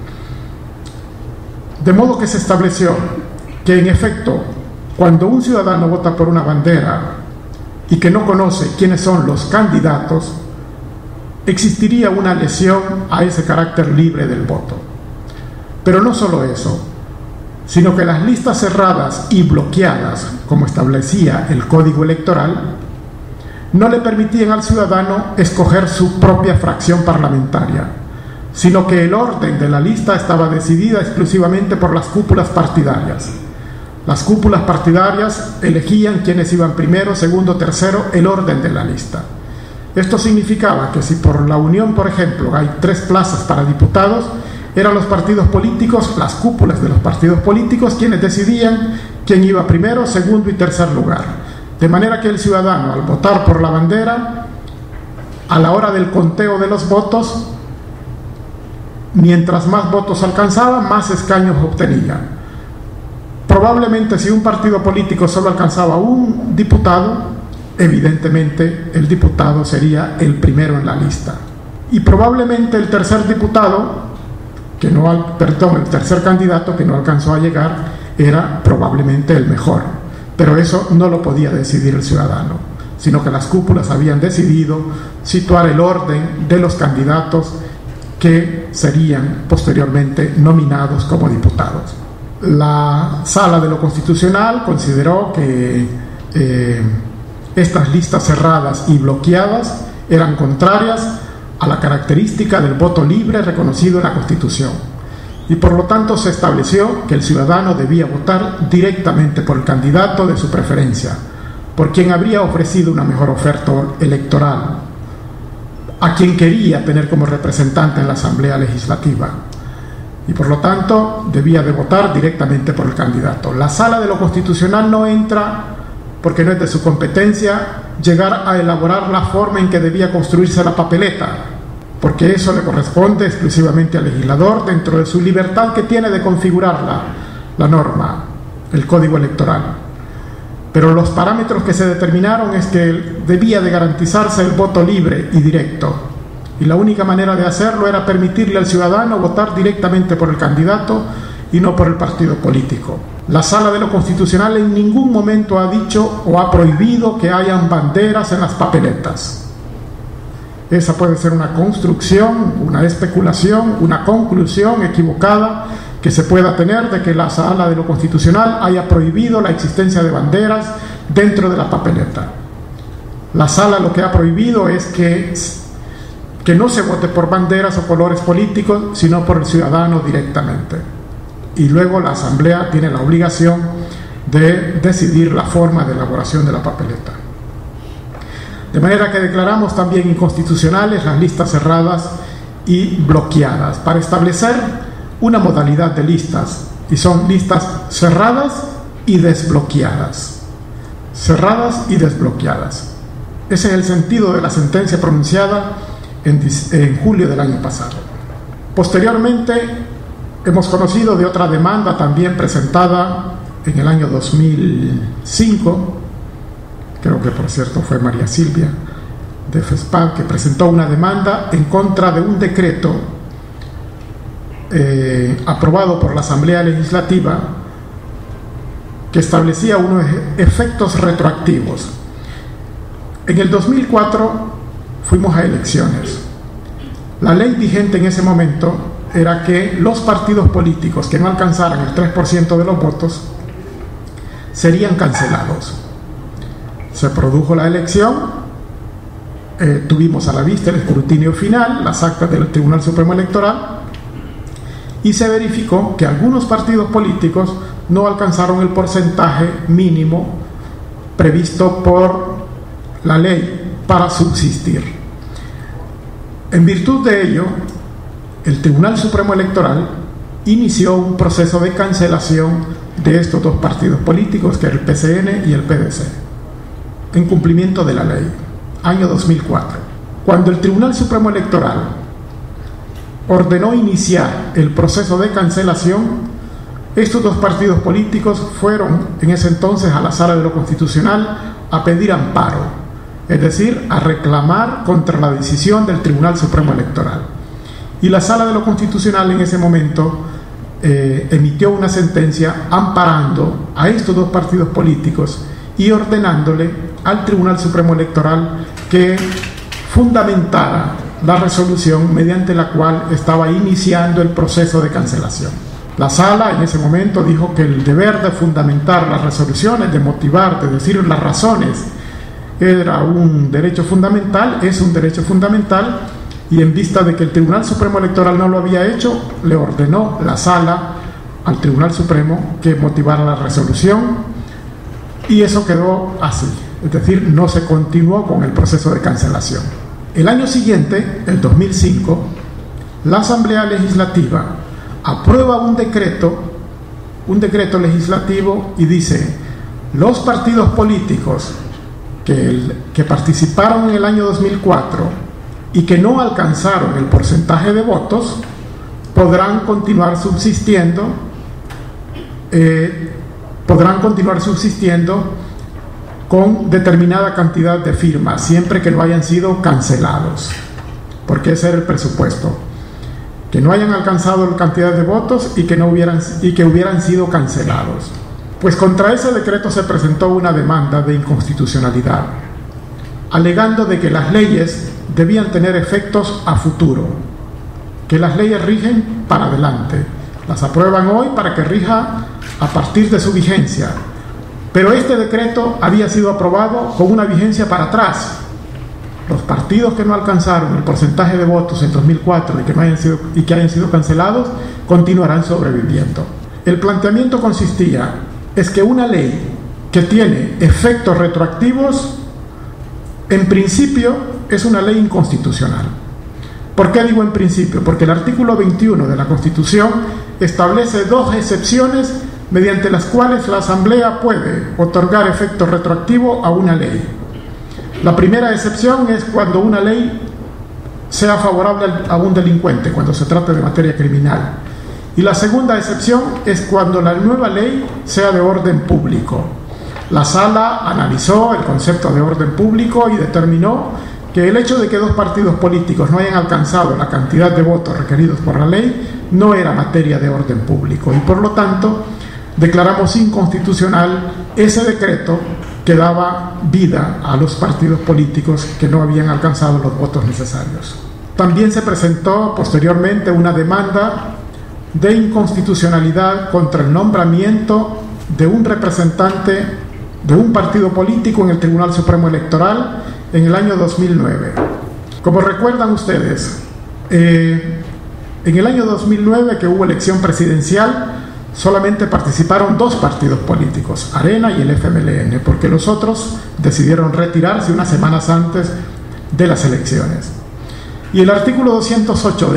De modo que se estableció que, en efecto, cuando un ciudadano vota por una bandera y que no conoce quiénes son los candidatos, existiría una lesión a ese carácter libre del voto. Pero no solo eso, sino que las listas cerradas y bloqueadas, como establecía el Código Electoral, no le permitían al ciudadano escoger su propia fracción parlamentaria, sino que el orden de la lista estaba decidida exclusivamente por las cúpulas partidarias. Las cúpulas partidarias elegían quienes iban primero, segundo, tercero, el orden de la lista. Esto significaba que si por la Unión, por ejemplo, hay 3 plazas para diputados, eran los partidos políticos, las cúpulas de los partidos políticos, quienes decidían quién iba primero, segundo y tercer lugar. De manera que el ciudadano, al votar por la bandera, a la hora del conteo de los votos, mientras más votos alcanzaba, más escaños obtenía. Probablemente si un partido político solo alcanzaba un diputado, evidentemente el diputado sería el primero en la lista. Y probablemente el tercer el tercer candidato que no alcanzó a llegar era probablemente el mejor. Pero eso no lo podía decidir el ciudadano, sino que las cúpulas habían decidido situar el orden de los candidatos que serían posteriormente nominados como diputados. La Sala de lo Constitucional consideró que estas listas cerradas y bloqueadas eran contrarias a la característica del voto libre reconocido en la Constitución, y por lo tanto se estableció que el ciudadano debía votar directamente por el candidato de su preferencia, por quien habría ofrecido una mejor oferta electoral, a quien quería tener como representante en la Asamblea Legislativa, y por lo tanto debía de votar directamente por el candidato. La Sala de lo Constitucional no entra, porque no es de su competencia, llegar a elaborar la forma en que debía construirse la papeleta, porque eso le corresponde exclusivamente al legislador dentro de su libertad que tiene de configurar la norma, el Código Electoral. Pero los parámetros que se determinaron es que debía de garantizarse el voto libre y directo, y la única manera de hacerlo era permitirle al ciudadano votar directamente por el candidato y no por el partido político. La Sala de lo Constitucional en ningún momento ha dicho o ha prohibido que hayan banderas en las papeletas. Esa puede ser una construcción, una especulación, una conclusión equivocada que se pueda tener de que la Sala de lo Constitucional haya prohibido la existencia de banderas dentro de la papeleta. La Sala lo que ha prohibido es que no se vote por banderas o colores políticos, sino por el ciudadano directamente. Y luego la Asamblea tiene la obligación de decidir la forma de elaboración de la papeleta. De manera que declaramos también inconstitucionales las listas cerradas y bloqueadas para establecer una modalidad de listas, y son listas cerradas y desbloqueadas. Cerradas y desbloqueadas. Ese es el sentido de la sentencia pronunciada en julio del año pasado. Posteriormente, hemos conocido de otra demanda también presentada en el año 2005, creo que por cierto fue María Silvia, de FESPAD, que presentó una demanda en contra de un decreto aprobado por la Asamblea Legislativa que establecía unos efectos retroactivos. En el 2004 fuimos a elecciones. La ley vigente en ese momento era que los partidos políticos que no alcanzaran el 3% de los votos serían cancelados. Se produjo la elección, tuvimos a la vista el escrutinio final, las actas del Tribunal Supremo Electoral, y se verificó que algunos partidos políticos no alcanzaron el porcentaje mínimo previsto por la ley para subsistir. En virtud de ello, el Tribunal Supremo Electoral inició un proceso de cancelación de estos dos partidos políticos, que era el PCN y el PDC, en cumplimiento de la ley, año 2004. Cuando el Tribunal Supremo Electoral ordenó iniciar el proceso de cancelación, estos dos partidos políticos fueron en ese entonces a la Sala de lo Constitucional a pedir amparo, es decir, a reclamar contra la decisión del Tribunal Supremo Electoral. Y la Sala de lo Constitucional en ese momento emitió una sentencia amparando a estos dos partidos políticos y ordenándole al Tribunal Supremo Electoral que fundamentara la resolución mediante la cual estaba iniciando el proceso de cancelación. La Sala en ese momento dijo que el deber de fundamentar las resoluciones, de motivar, de decir las razones, era un derecho fundamental, es un derecho fundamental, y en vista de que el Tribunal Supremo Electoral no lo había hecho, le ordenó la Sala al Tribunal Supremo que motivara la resolución, y eso quedó así, es decir, no se continuó con el proceso de cancelación. El año siguiente, el 2005, la Asamblea Legislativa aprueba un decreto legislativo y dice: los partidos políticos que participaron en el año 2004 y que no alcanzaron el porcentaje de votos podrán continuar subsistiendo con determinada cantidad de firmas, siempre que no hayan sido cancelados, porque ese era el presupuesto, que no hayan alcanzado la cantidad de votos y que hubieran sido cancelados. Pues contra ese decreto se presentó una demanda de inconstitucionalidad, alegando de que las leyes debían tener efectos a futuro, que las leyes rigen para adelante, las aprueban hoy para que rija a partir de su vigencia, pero este decreto había sido aprobado con una vigencia para atrás. Los partidos que no alcanzaron el porcentaje de votos en 2004 y que hayan sido cancelados continuarán sobreviviendo. El planteamiento consistía es que una ley que tiene efectos retroactivos, en principio, es una ley inconstitucional. ¿Por qué digo en principio? Porque el artículo 21 de la Constitución establece dos excepciones mediante las cuales la Asamblea puede otorgar efecto retroactivo a una ley. La primera excepción es cuando una ley sea favorable a un delincuente, cuando se trate de materia criminal. Y la segunda excepción es cuando la nueva ley sea de orden público. La Sala analizó el concepto de orden público y determinó que el hecho de que dos partidos políticos no hayan alcanzado la cantidad de votos requeridos por la ley no era materia de orden público, y por lo tanto declaramos inconstitucional ese decreto que daba vida a los partidos políticos que no habían alcanzado los votos necesarios. También se presentó posteriormente una demanda de inconstitucionalidad contra el nombramiento de un representante de un partido político en el Tribunal Supremo Electoral en el año 2009. Como recuerdan ustedes, en el año 2009, que hubo elección presidencial, solamente participaron dos partidos políticos, Arena y el FMLN, porque los otros decidieron retirarse unas semanas antes de las elecciones. Y el artículo 208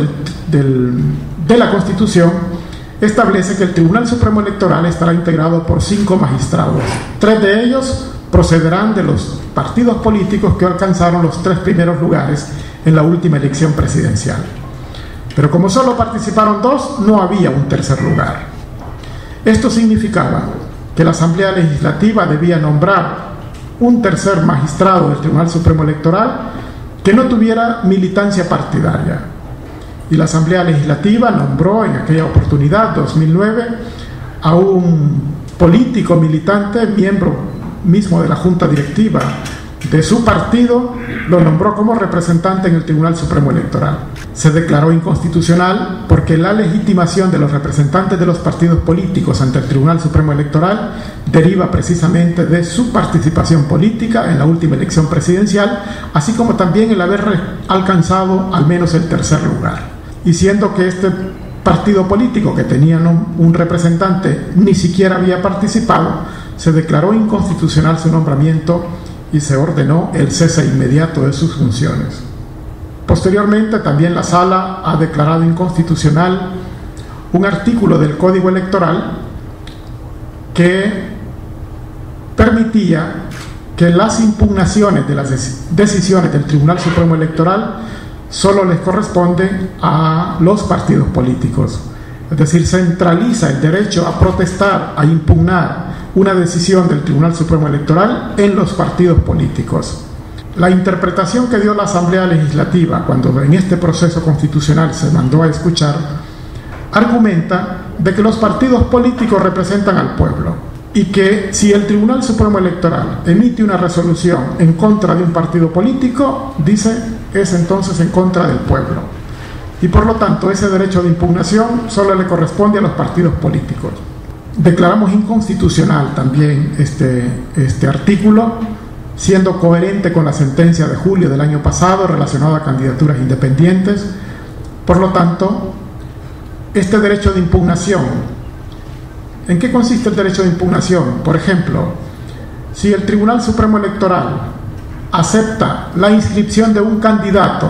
de la Constitución establece que el Tribunal Supremo Electoral estará integrado por 5 magistrados. 3 de ellos procederán de los partidos políticos que alcanzaron los 3 primeros lugares en la última elección presidencial. Pero como solo participaron 2, no había un tercer lugar. Esto significaba que la Asamblea Legislativa debía nombrar un tercer magistrado del Tribunal Supremo Electoral que no tuviera militancia partidaria. Y la Asamblea Legislativa nombró en aquella oportunidad, 2009, a un político militante, miembro mismo de la Junta Directiva de su partido, lo nombró como representante en el Tribunal Supremo Electoral. Se declaró inconstitucional porque la legitimación de los representantes de los partidos políticos ante el Tribunal Supremo Electoral deriva precisamente de su participación política en la última elección presidencial, así como también el haber alcanzado al menos el tercer lugar. Y siendo que este partido político que tenía un representante ni siquiera había participado, se declaró inconstitucional su nombramiento y se ordenó el cese inmediato de sus funciones. Posteriormente, también la Sala ha declarado inconstitucional un artículo del Código Electoral que permitía que las impugnaciones de las decisiones del Tribunal Supremo Electoral solo les corresponden a los partidos políticos. Es decir, centraliza el derecho a protestar, a impugnar una decisión del Tribunal Supremo Electoral en los partidos políticos. La interpretación que dio la Asamblea Legislativa cuando en este proceso constitucional se mandó a escuchar, argumenta de que los partidos políticos representan al pueblo y que si el Tribunal Supremo Electoral emite una resolución en contra de un partido político, dice, es entonces en contra del pueblo. Y por lo tanto, ese derecho de impugnación solo le corresponde a los partidos políticos. Declaramos inconstitucional también este artículo, siendo coherente con la sentencia de julio del año pasado relacionada a candidaturas independientes. Por lo tanto, este derecho de impugnación, ¿en qué consiste el derecho de impugnación? Por ejemplo, si el Tribunal Supremo Electoral acepta la inscripción de un candidato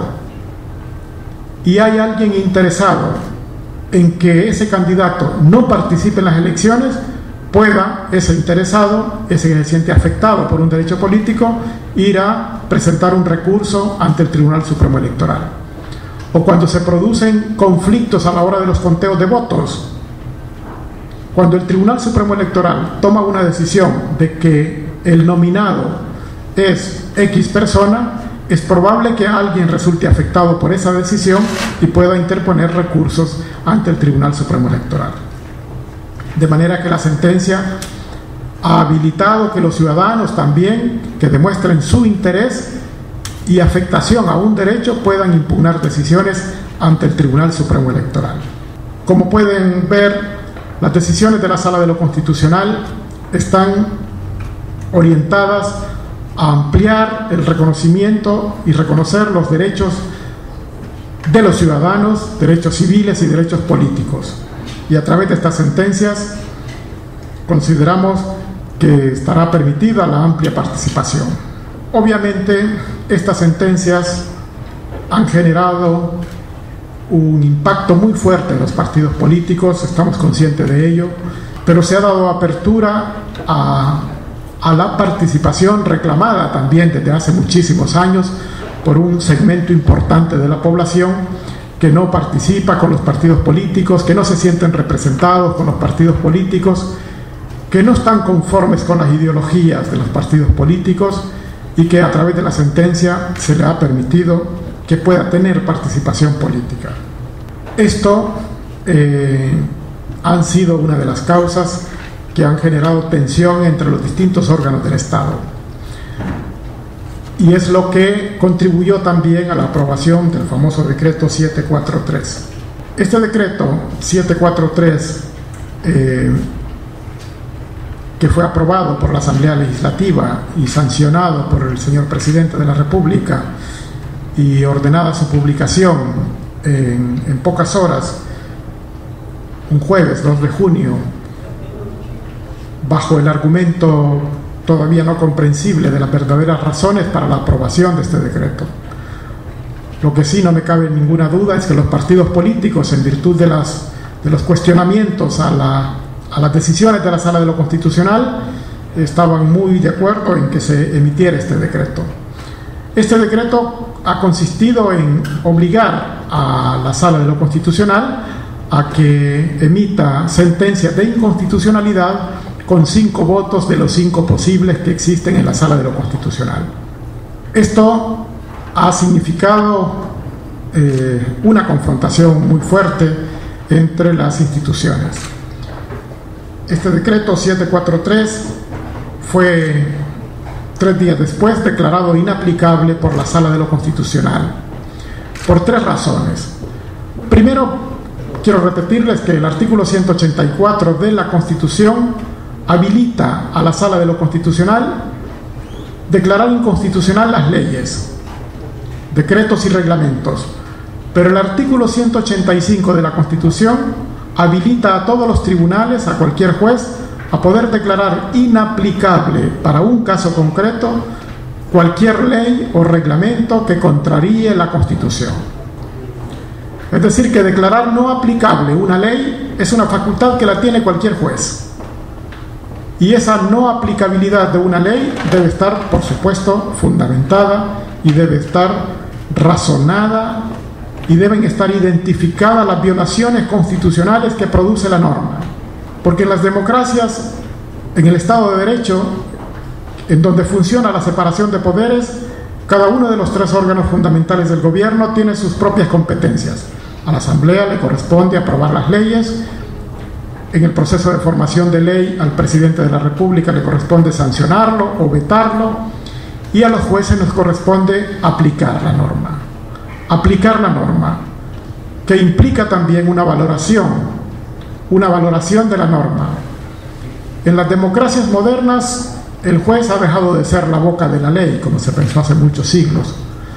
y hay alguien interesado en que ese candidato no participe en las elecciones, pueda ese interesado, ese que se siente afectado por un derecho político, ir a presentar un recurso ante el Tribunal Supremo Electoral. O cuando se producen conflictos a la hora de los conteos de votos, cuando el Tribunal Supremo Electoral toma una decisión de que el nominado es X persona, es probable que alguien resulte afectado por esa decisión y pueda interponer recursos ante el Tribunal Supremo Electoral. De manera que la sentencia ha habilitado que los ciudadanos también, que demuestren su interés y afectación a un derecho, puedan impugnar decisiones ante el Tribunal Supremo Electoral. Como pueden ver, las decisiones de la Sala de lo Constitucional están orientadas a ampliar el reconocimiento y reconocer los derechos de los ciudadanos, derechos civiles y derechos políticos. Y a través de estas sentencias consideramos que estará permitida la amplia participación. Obviamente, estas sentencias han generado un impacto muy fuerte en los partidos políticos, estamos conscientes de ello, pero se ha dado apertura a la participación reclamada también desde hace muchísimos años por un segmento importante de la población que no participa con los partidos políticos, que no se sienten representados con los partidos políticos, que no están conformes con las ideologías de los partidos políticos y que a través de la sentencia se le ha permitido que pueda tener participación política. Esto han sido una de las causas que han generado tensión entre los distintos órganos del Estado. Y es lo que contribuyó también a la aprobación del famoso decreto 743. Este decreto 743, que fue aprobado por la Asamblea Legislativa y sancionado por el señor Presidente de la República y ordenada su publicación en pocas horas, un jueves 2 de junio, bajo el argumento todavía no comprensible de las verdaderas razones para la aprobación de este decreto. Lo que sí no me cabe ninguna duda es que los partidos políticos, en virtud de los cuestionamientos a las decisiones de la Sala de lo Constitucional, estaban muy de acuerdo en que se emitiera este decreto. Este decreto ha consistido en obligar a la Sala de lo Constitucional a que emita sentencias de inconstitucionalidad con 5 votos de los 5 posibles que existen en la Sala de lo Constitucional. Esto ha significado una confrontación muy fuerte entre las instituciones. Este decreto 743 fue 3 días después declarado inaplicable por la Sala de lo Constitucional, por 3 razones. Primero, quiero repetirles que el artículo 184 de la Constitución habilita a la Sala de lo Constitucional declarar inconstitucional las leyes, decretos y reglamentos, pero el artículo 185 de la Constitución habilita a todos los tribunales, a cualquier juez, a poder declarar inaplicable para un caso concreto cualquier ley o reglamento que contraríe la Constitución. Es decir, que declarar no aplicable una ley es una facultad que la tiene cualquier juez. Y esa no aplicabilidad de una ley debe estar, por supuesto, fundamentada y debe estar razonada y deben estar identificadas las violaciones constitucionales que produce la norma. Porque en las democracias, en el Estado de Derecho, en donde funciona la separación de poderes, cada uno de los 3 órganos fundamentales del gobierno tiene sus propias competencias. A la Asamblea le corresponde aprobar las leyes. En el proceso de formación de ley, al presidente de la República le corresponde sancionarlo o vetarlo, y a los jueces nos corresponde aplicar la norma. Aplicar la norma, que implica también una valoración de la norma. En las democracias modernas, el juez ha dejado de ser la boca de la ley, como se pensó hace muchos siglos.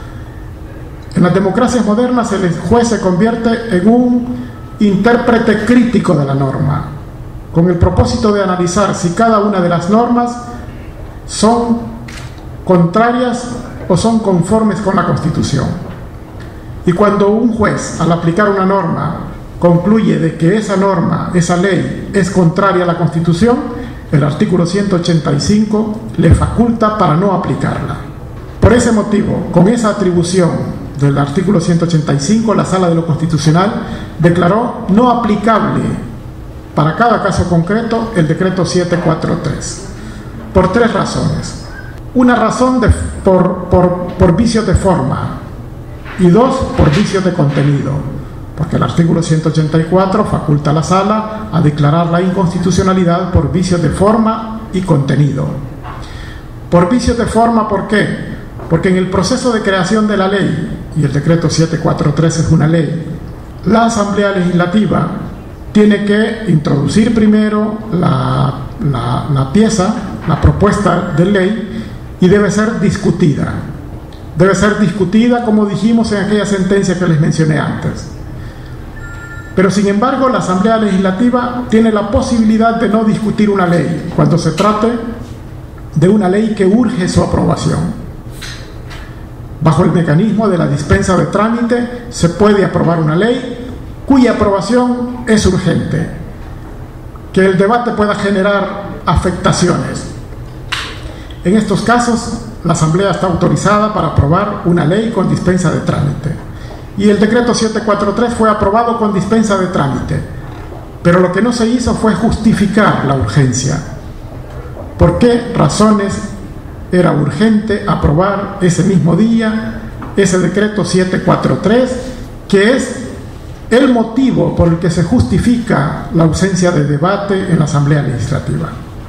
En las democracias modernas, el juez se convierte en un intérprete crítico de la norma, con el propósito de analizar si cada una de las normas son contrarias o son conformes con la Constitución. Y cuando un juez, al aplicar una norma, concluye de que esa norma, esa ley, es contraria a la Constitución, el artículo 185 le faculta para no aplicarla. Por ese motivo, con esa atribución del artículo 185, la Sala de lo Constitucional declaró no aplicable para cada caso concreto el decreto 743, por 3 razones. Una razón por vicios de forma y 2 por vicios de contenido, porque el artículo 184 faculta a la Sala a declarar la inconstitucionalidad por vicios de forma y contenido. Por vicios de forma, ¿por qué? Porque en el proceso de creación de la ley, y el decreto 743 es una ley, la Asamblea Legislativa tiene que introducir primero la pieza, la propuesta de ley, y debe ser discutida. Debe ser discutida, como dijimos en aquella sentencia que les mencioné antes. Pero sin embargo, la Asamblea Legislativa tiene la posibilidad de no discutir una ley cuando se trate de una ley que urge su aprobación. Bajo el mecanismo de la dispensa de trámite se puede aprobar una ley cuya aprobación es urgente, que el debate pueda generar afectaciones. En estos casos, la Asamblea está autorizada para aprobar una ley con dispensa de trámite. Y el decreto 743 fue aprobado con dispensa de trámite. Pero lo que no se hizo fue justificar la urgencia. ¿Por qué razones era urgente aprobar ese mismo día ese decreto 743, que es el motivo por el que se justifica la ausencia de debate en la Asamblea Legislativa?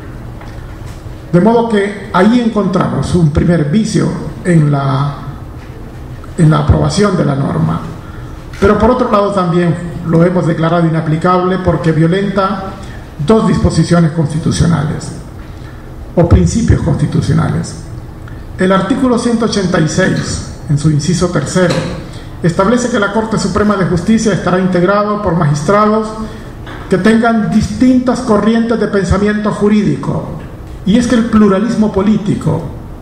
De modo que ahí encontramos un primer vicio en la aprobación de la norma. Pero por otro lado también lo hemos declarado inaplicable porque violenta 2 disposiciones constitucionales o principios constitucionales. El artículo 186, en su inciso 3, establece que la Corte Suprema de Justicia estará integrado por magistrados que tengan distintas corrientes de pensamiento jurídico. Y es que el pluralismo político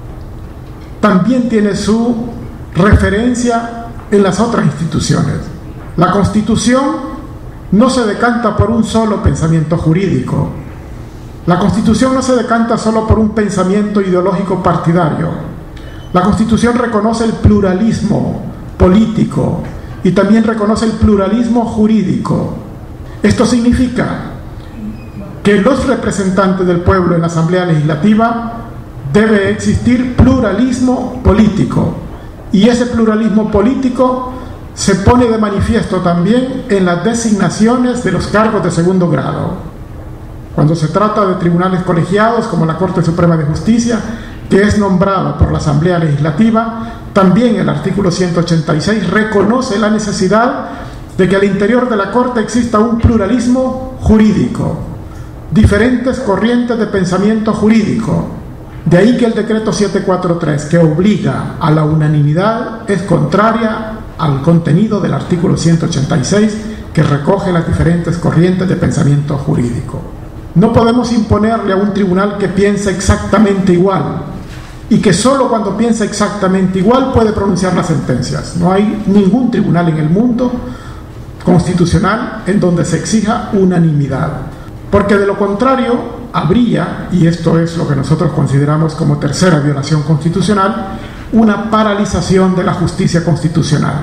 también tiene su referencia en las otras instituciones. La Constitución no se decanta por un solo pensamiento jurídico. La Constitución no se decanta solo por un pensamiento ideológico partidario. La Constitución reconoce el pluralismo político y también reconoce el pluralismo jurídico. Esto significa que los representantes del pueblo en la Asamblea Legislativa debe existir pluralismo político Y ese pluralismo político se pone de manifiesto también en las designaciones de los cargos de segundo grado. Cuando se trata de tribunales colegiados como la Corte Suprema de Justicia, que es nombrado por la Asamblea Legislativa, también el artículo 186 reconoce la necesidad de que al interior de la Corte exista un pluralismo jurídico, diferentes corrientes de pensamiento jurídico. De ahí que el decreto 743, que obliga a la unanimidad, es contraria al contenido del artículo 186, que recoge las diferentes corrientes de pensamiento jurídico. No podemos imponerle a un tribunal que piensa exactamente igual y que solo cuando piensa exactamente igual puede pronunciar las sentencias. No hay ningún tribunal en el mundo constitucional en donde se exija unanimidad, porque de lo contrario habría, y esto es lo que nosotros consideramos como tercera violación constitucional, una paralización de la justicia constitucional.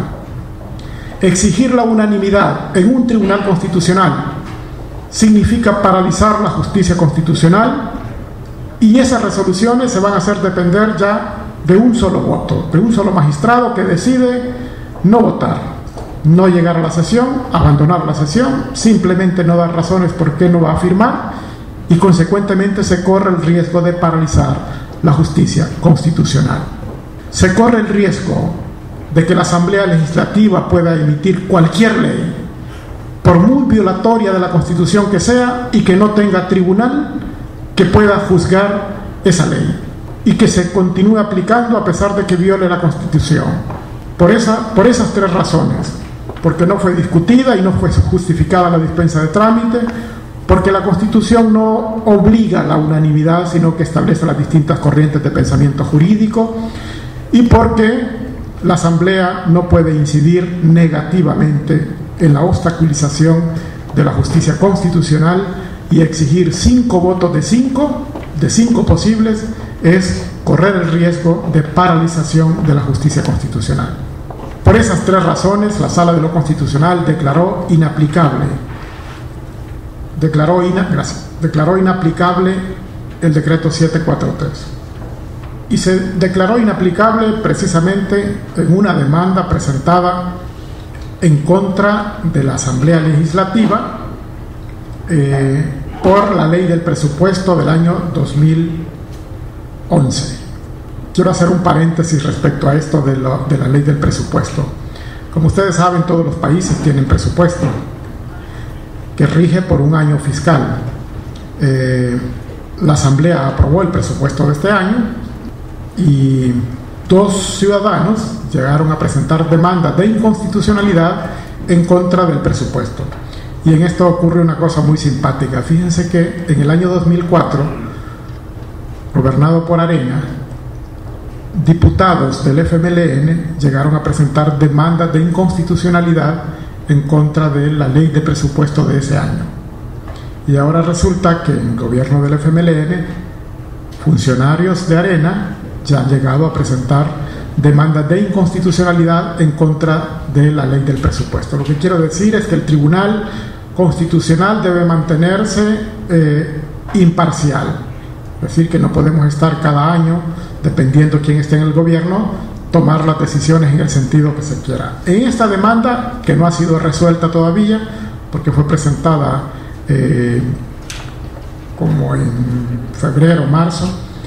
Exigir la unanimidad en un tribunal constitucional significa paralizar la justicia constitucional, y esas resoluciones se van a hacer depender ya de un solo voto, de un solo magistrado que decide no votar, no llegar a la sesión, abandonar la sesión, simplemente no dar razones por qué no va a firmar, y consecuentemente se corre el riesgo de paralizar la justicia constitucional. Se corre el riesgo de que la Asamblea Legislativa pueda emitir cualquier ley, por muy violatoria de la Constitución que sea, y que no tenga tribunal que pueda juzgar esa ley, y que se continúe aplicando a pesar de que viole la Constitución. Por esas tres razones: porque no fue discutida y no fue justificada la dispensa de trámite, porque la Constitución no obliga a la unanimidad, sino que establece las distintas corrientes de pensamiento jurídico, y porque la Asamblea no puede incidir negativamente en la obstaculización de la justicia constitucional, y exigir 5 votos de 5 posibles es correr el riesgo de paralización de la justicia constitucional. Por esas tres razones, la Sala de lo Constitucional declaró inaplicable el decreto 743. Y se declaró inaplicable precisamente en una demanda presentada en contra de la Asamblea Legislativa por la ley del presupuesto del año 2011. Quiero hacer un paréntesis respecto a esto de la ley del presupuesto. Como ustedes saben, todos los países tienen presupuesto que rige por un año fiscal. La Asamblea aprobó el presupuesto de este año, y 2 ciudadanos llegaron a presentar demandas de inconstitucionalidad en contra del presupuesto. Y en esto ocurre una cosa muy simpática. Fíjense que en el año 2004, gobernado por Arena, diputados del FMLN llegaron a presentar demandas de inconstitucionalidad en contra de la ley de presupuesto de ese año. Y ahora resulta que en el gobierno del FMLN, funcionarios de Arena ya han llegado a presentar demandas de inconstitucionalidad en contra de la ley del presupuesto. Lo que quiero decir es que el Tribunal Constitucional debe mantenerse imparcial, es decir, que no podemos estar cada año, dependiendo quién esté en el gobierno, tomar las decisiones en el sentido que se quiera. En esta demanda, que no ha sido resuelta todavía, porque fue presentada como en febrero, marzo,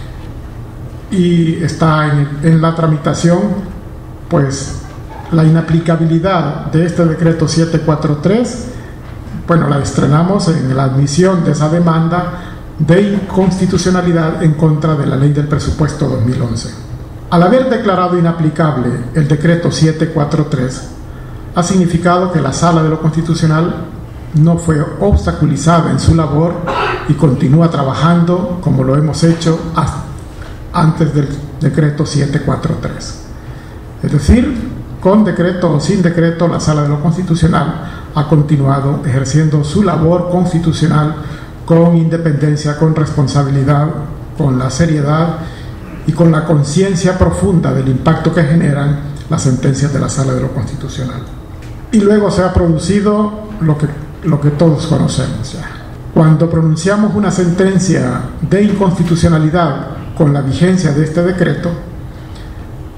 y está en la tramitación, pues la inaplicabilidad de este decreto 743, bueno, la estrenamos en la admisión de esa demanda de inconstitucionalidad en contra de la ley del presupuesto 2011. Al haber declarado inaplicable el decreto 743, ha significado que la Sala de lo Constitucional no fue obstaculizada en su labor y continúa trabajando como lo hemos hecho antes del decreto 743. Es decir, con decreto o sin decreto, la Sala de lo Constitucional ha continuado ejerciendo su labor constitucional con independencia, con responsabilidad, con la seriedad y con la conciencia profunda del impacto que generan las sentencias de la Sala de lo Constitucional. Y luego se ha producido lo que todos conocemos ya. Cuando pronunciamos una sentencia de inconstitucionalidad con la vigencia de este decreto,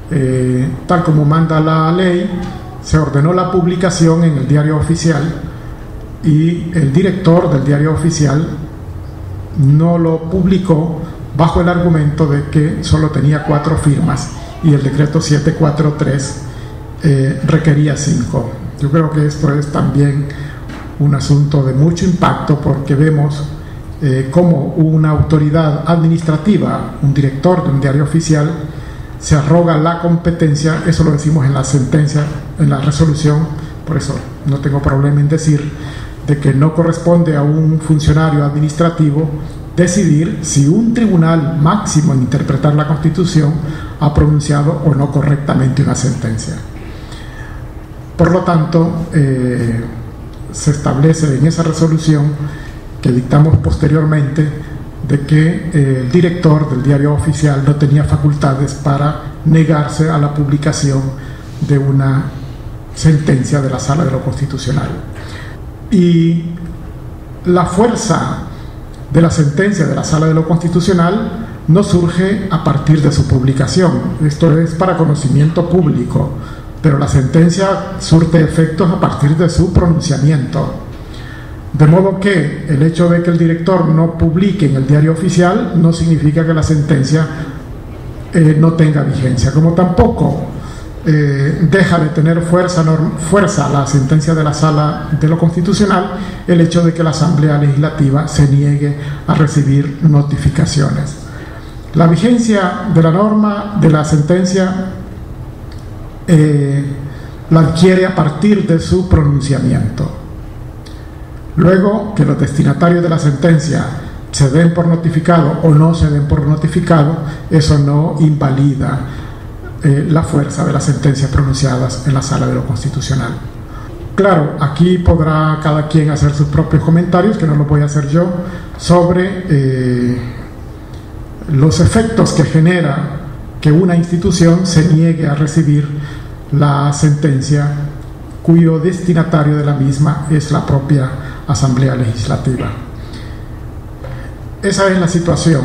tal como manda la ley, se ordenó la publicación en el Diario Oficial y el director del Diario Oficial no lo publicó bajo el argumento de que solo tenía 4 firmas y el decreto 743 requería 5. Yo creo que esto es también un asunto de mucho impacto, porque vemos cómo una autoridad administrativa, un director de un diario oficial, se arroga la competencia. Eso lo decimos en la sentencia, en la resolución, por eso no tengo problema en decir de que no corresponde a un funcionario administrativo decidir si un tribunal máximo en interpretar la Constitución ha pronunciado o no correctamente una sentencia. Por lo tanto, se establece en esa resolución que dictamos posteriormente de que el director del diario oficial no tenía facultades para negarse a la publicación de una sentencia de la Sala de lo Constitucional. Y la fuerza de la sentencia de la Sala de lo Constitucional no surge a partir de su publicación. Esto es para conocimiento público, pero la sentencia surte efectos a partir de su pronunciamiento. De modo que el hecho de que el director no publique en el diario oficial no significa que la sentencia no tenga vigencia, como tampoco deja de tener fuerza la sentencia de la Sala de lo Constitucional el hecho de que la Asamblea Legislativa se niegue a recibir notificaciones. La vigencia de la norma de la sentencia la adquiere a partir de su pronunciamiento. Luego que los destinatarios de la sentencia se den por notificado o no se den por notificado, eso no invalida la fuerza de las sentencias pronunciadas en la Sala de lo Constitucional. Claro, aquí podrá cada quien hacer sus propios comentarios, que no los voy a hacer yo, sobre los efectos que genera que una institución se niegue a recibir la sentencia cuyo destinatario de la misma es la propia Asamblea Legislativa. Esa es la situación.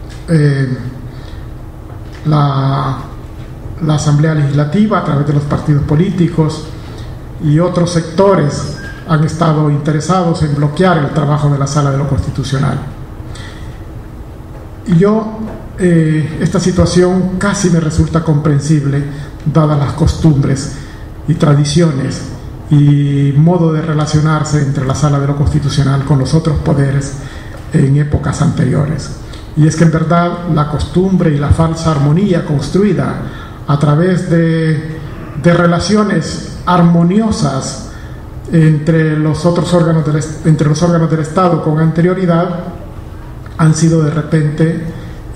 La Asamblea Legislativa, a través de los partidos políticos y otros sectores, han estado interesados en bloquear el trabajo de la Sala de lo Constitucional. Y yo, esta situación casi me resulta comprensible, dadas las costumbres y tradiciones y modo de relacionarse entre la Sala de lo Constitucional con los otros poderes en épocas anteriores. Y es que en verdad la costumbre y la falsa armonía construida a través de relaciones armoniosas entre los órganos del Estado con anterioridad han sido de repente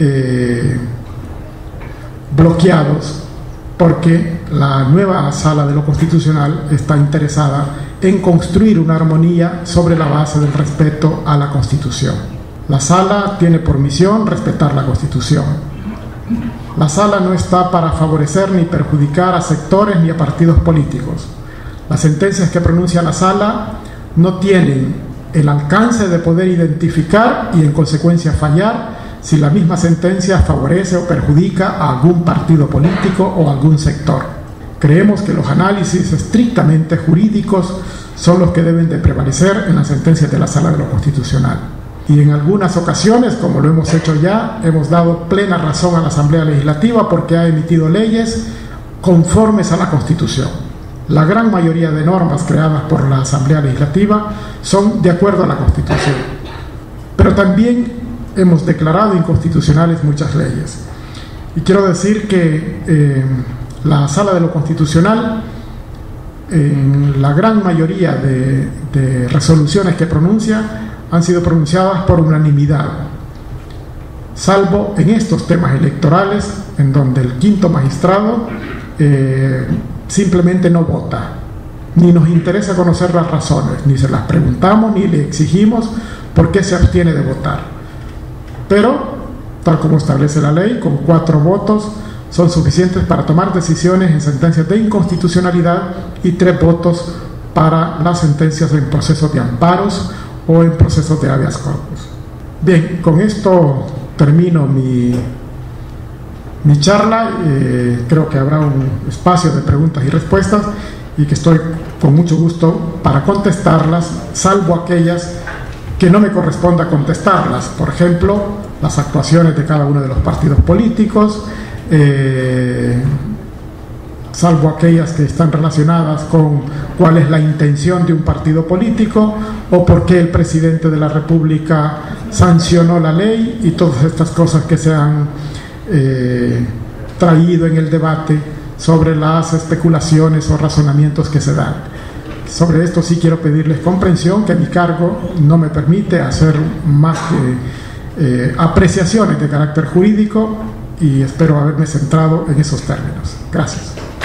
bloqueados, porque la nueva Sala de lo Constitucional está interesada en construir una armonía sobre la base del respeto a la Constitución. La Sala tiene por misión respetar la Constitución. La Sala no está para favorecer ni perjudicar a sectores ni a partidos políticos. Las sentencias que pronuncia la Sala no tienen el alcance de poder identificar y en consecuencia fallar si la misma sentencia favorece o perjudica a algún partido político o a algún sector. Creemos que los análisis estrictamente jurídicos son los que deben de prevalecer en las sentencias de la Sala de lo Constitucional. Y en algunas ocasiones, como lo hemos hecho ya, hemos dado plena razón a la Asamblea Legislativa porque ha emitido leyes conformes a la Constitución. La gran mayoría de normas creadas por la Asamblea Legislativa son de acuerdo a la Constitución. Pero también hemos declarado inconstitucionales muchas leyes. Y quiero decir que la Sala de lo Constitucional, en la gran mayoría de resoluciones que pronuncia, han sido pronunciadas por unanimidad, salvo en estos temas electorales, en donde el quinto magistrado simplemente no vota, ni nos interesa conocer las razones, ni se las preguntamos, ni le exigimos por qué se abstiene de votar. Pero, tal como establece la ley, con 4 votos son suficientes para tomar decisiones en sentencias de inconstitucionalidad y 3 votos para las sentencias en procesos de amparos o en procesos de habeas corpus. Bien, con esto termino mi mi charla. Creo que habrá un espacio de preguntas y respuestas y que estoy con mucho gusto para contestarlas, salvo aquellas que no me corresponda contestarlas. Por ejemplo, las actuaciones de cada uno de los partidos políticos, salvo aquellas que están relacionadas con cuál es la intención de un partido político o por qué el presidente de la República sancionó la ley y todas estas cosas que se han traído en el debate sobre las especulaciones o razonamientos que se dan. Sobre esto sí quiero pedirles comprensión, que mi cargo no me permite hacer más que apreciaciones de carácter jurídico, y espero haberme centrado en esos términos. Gracias.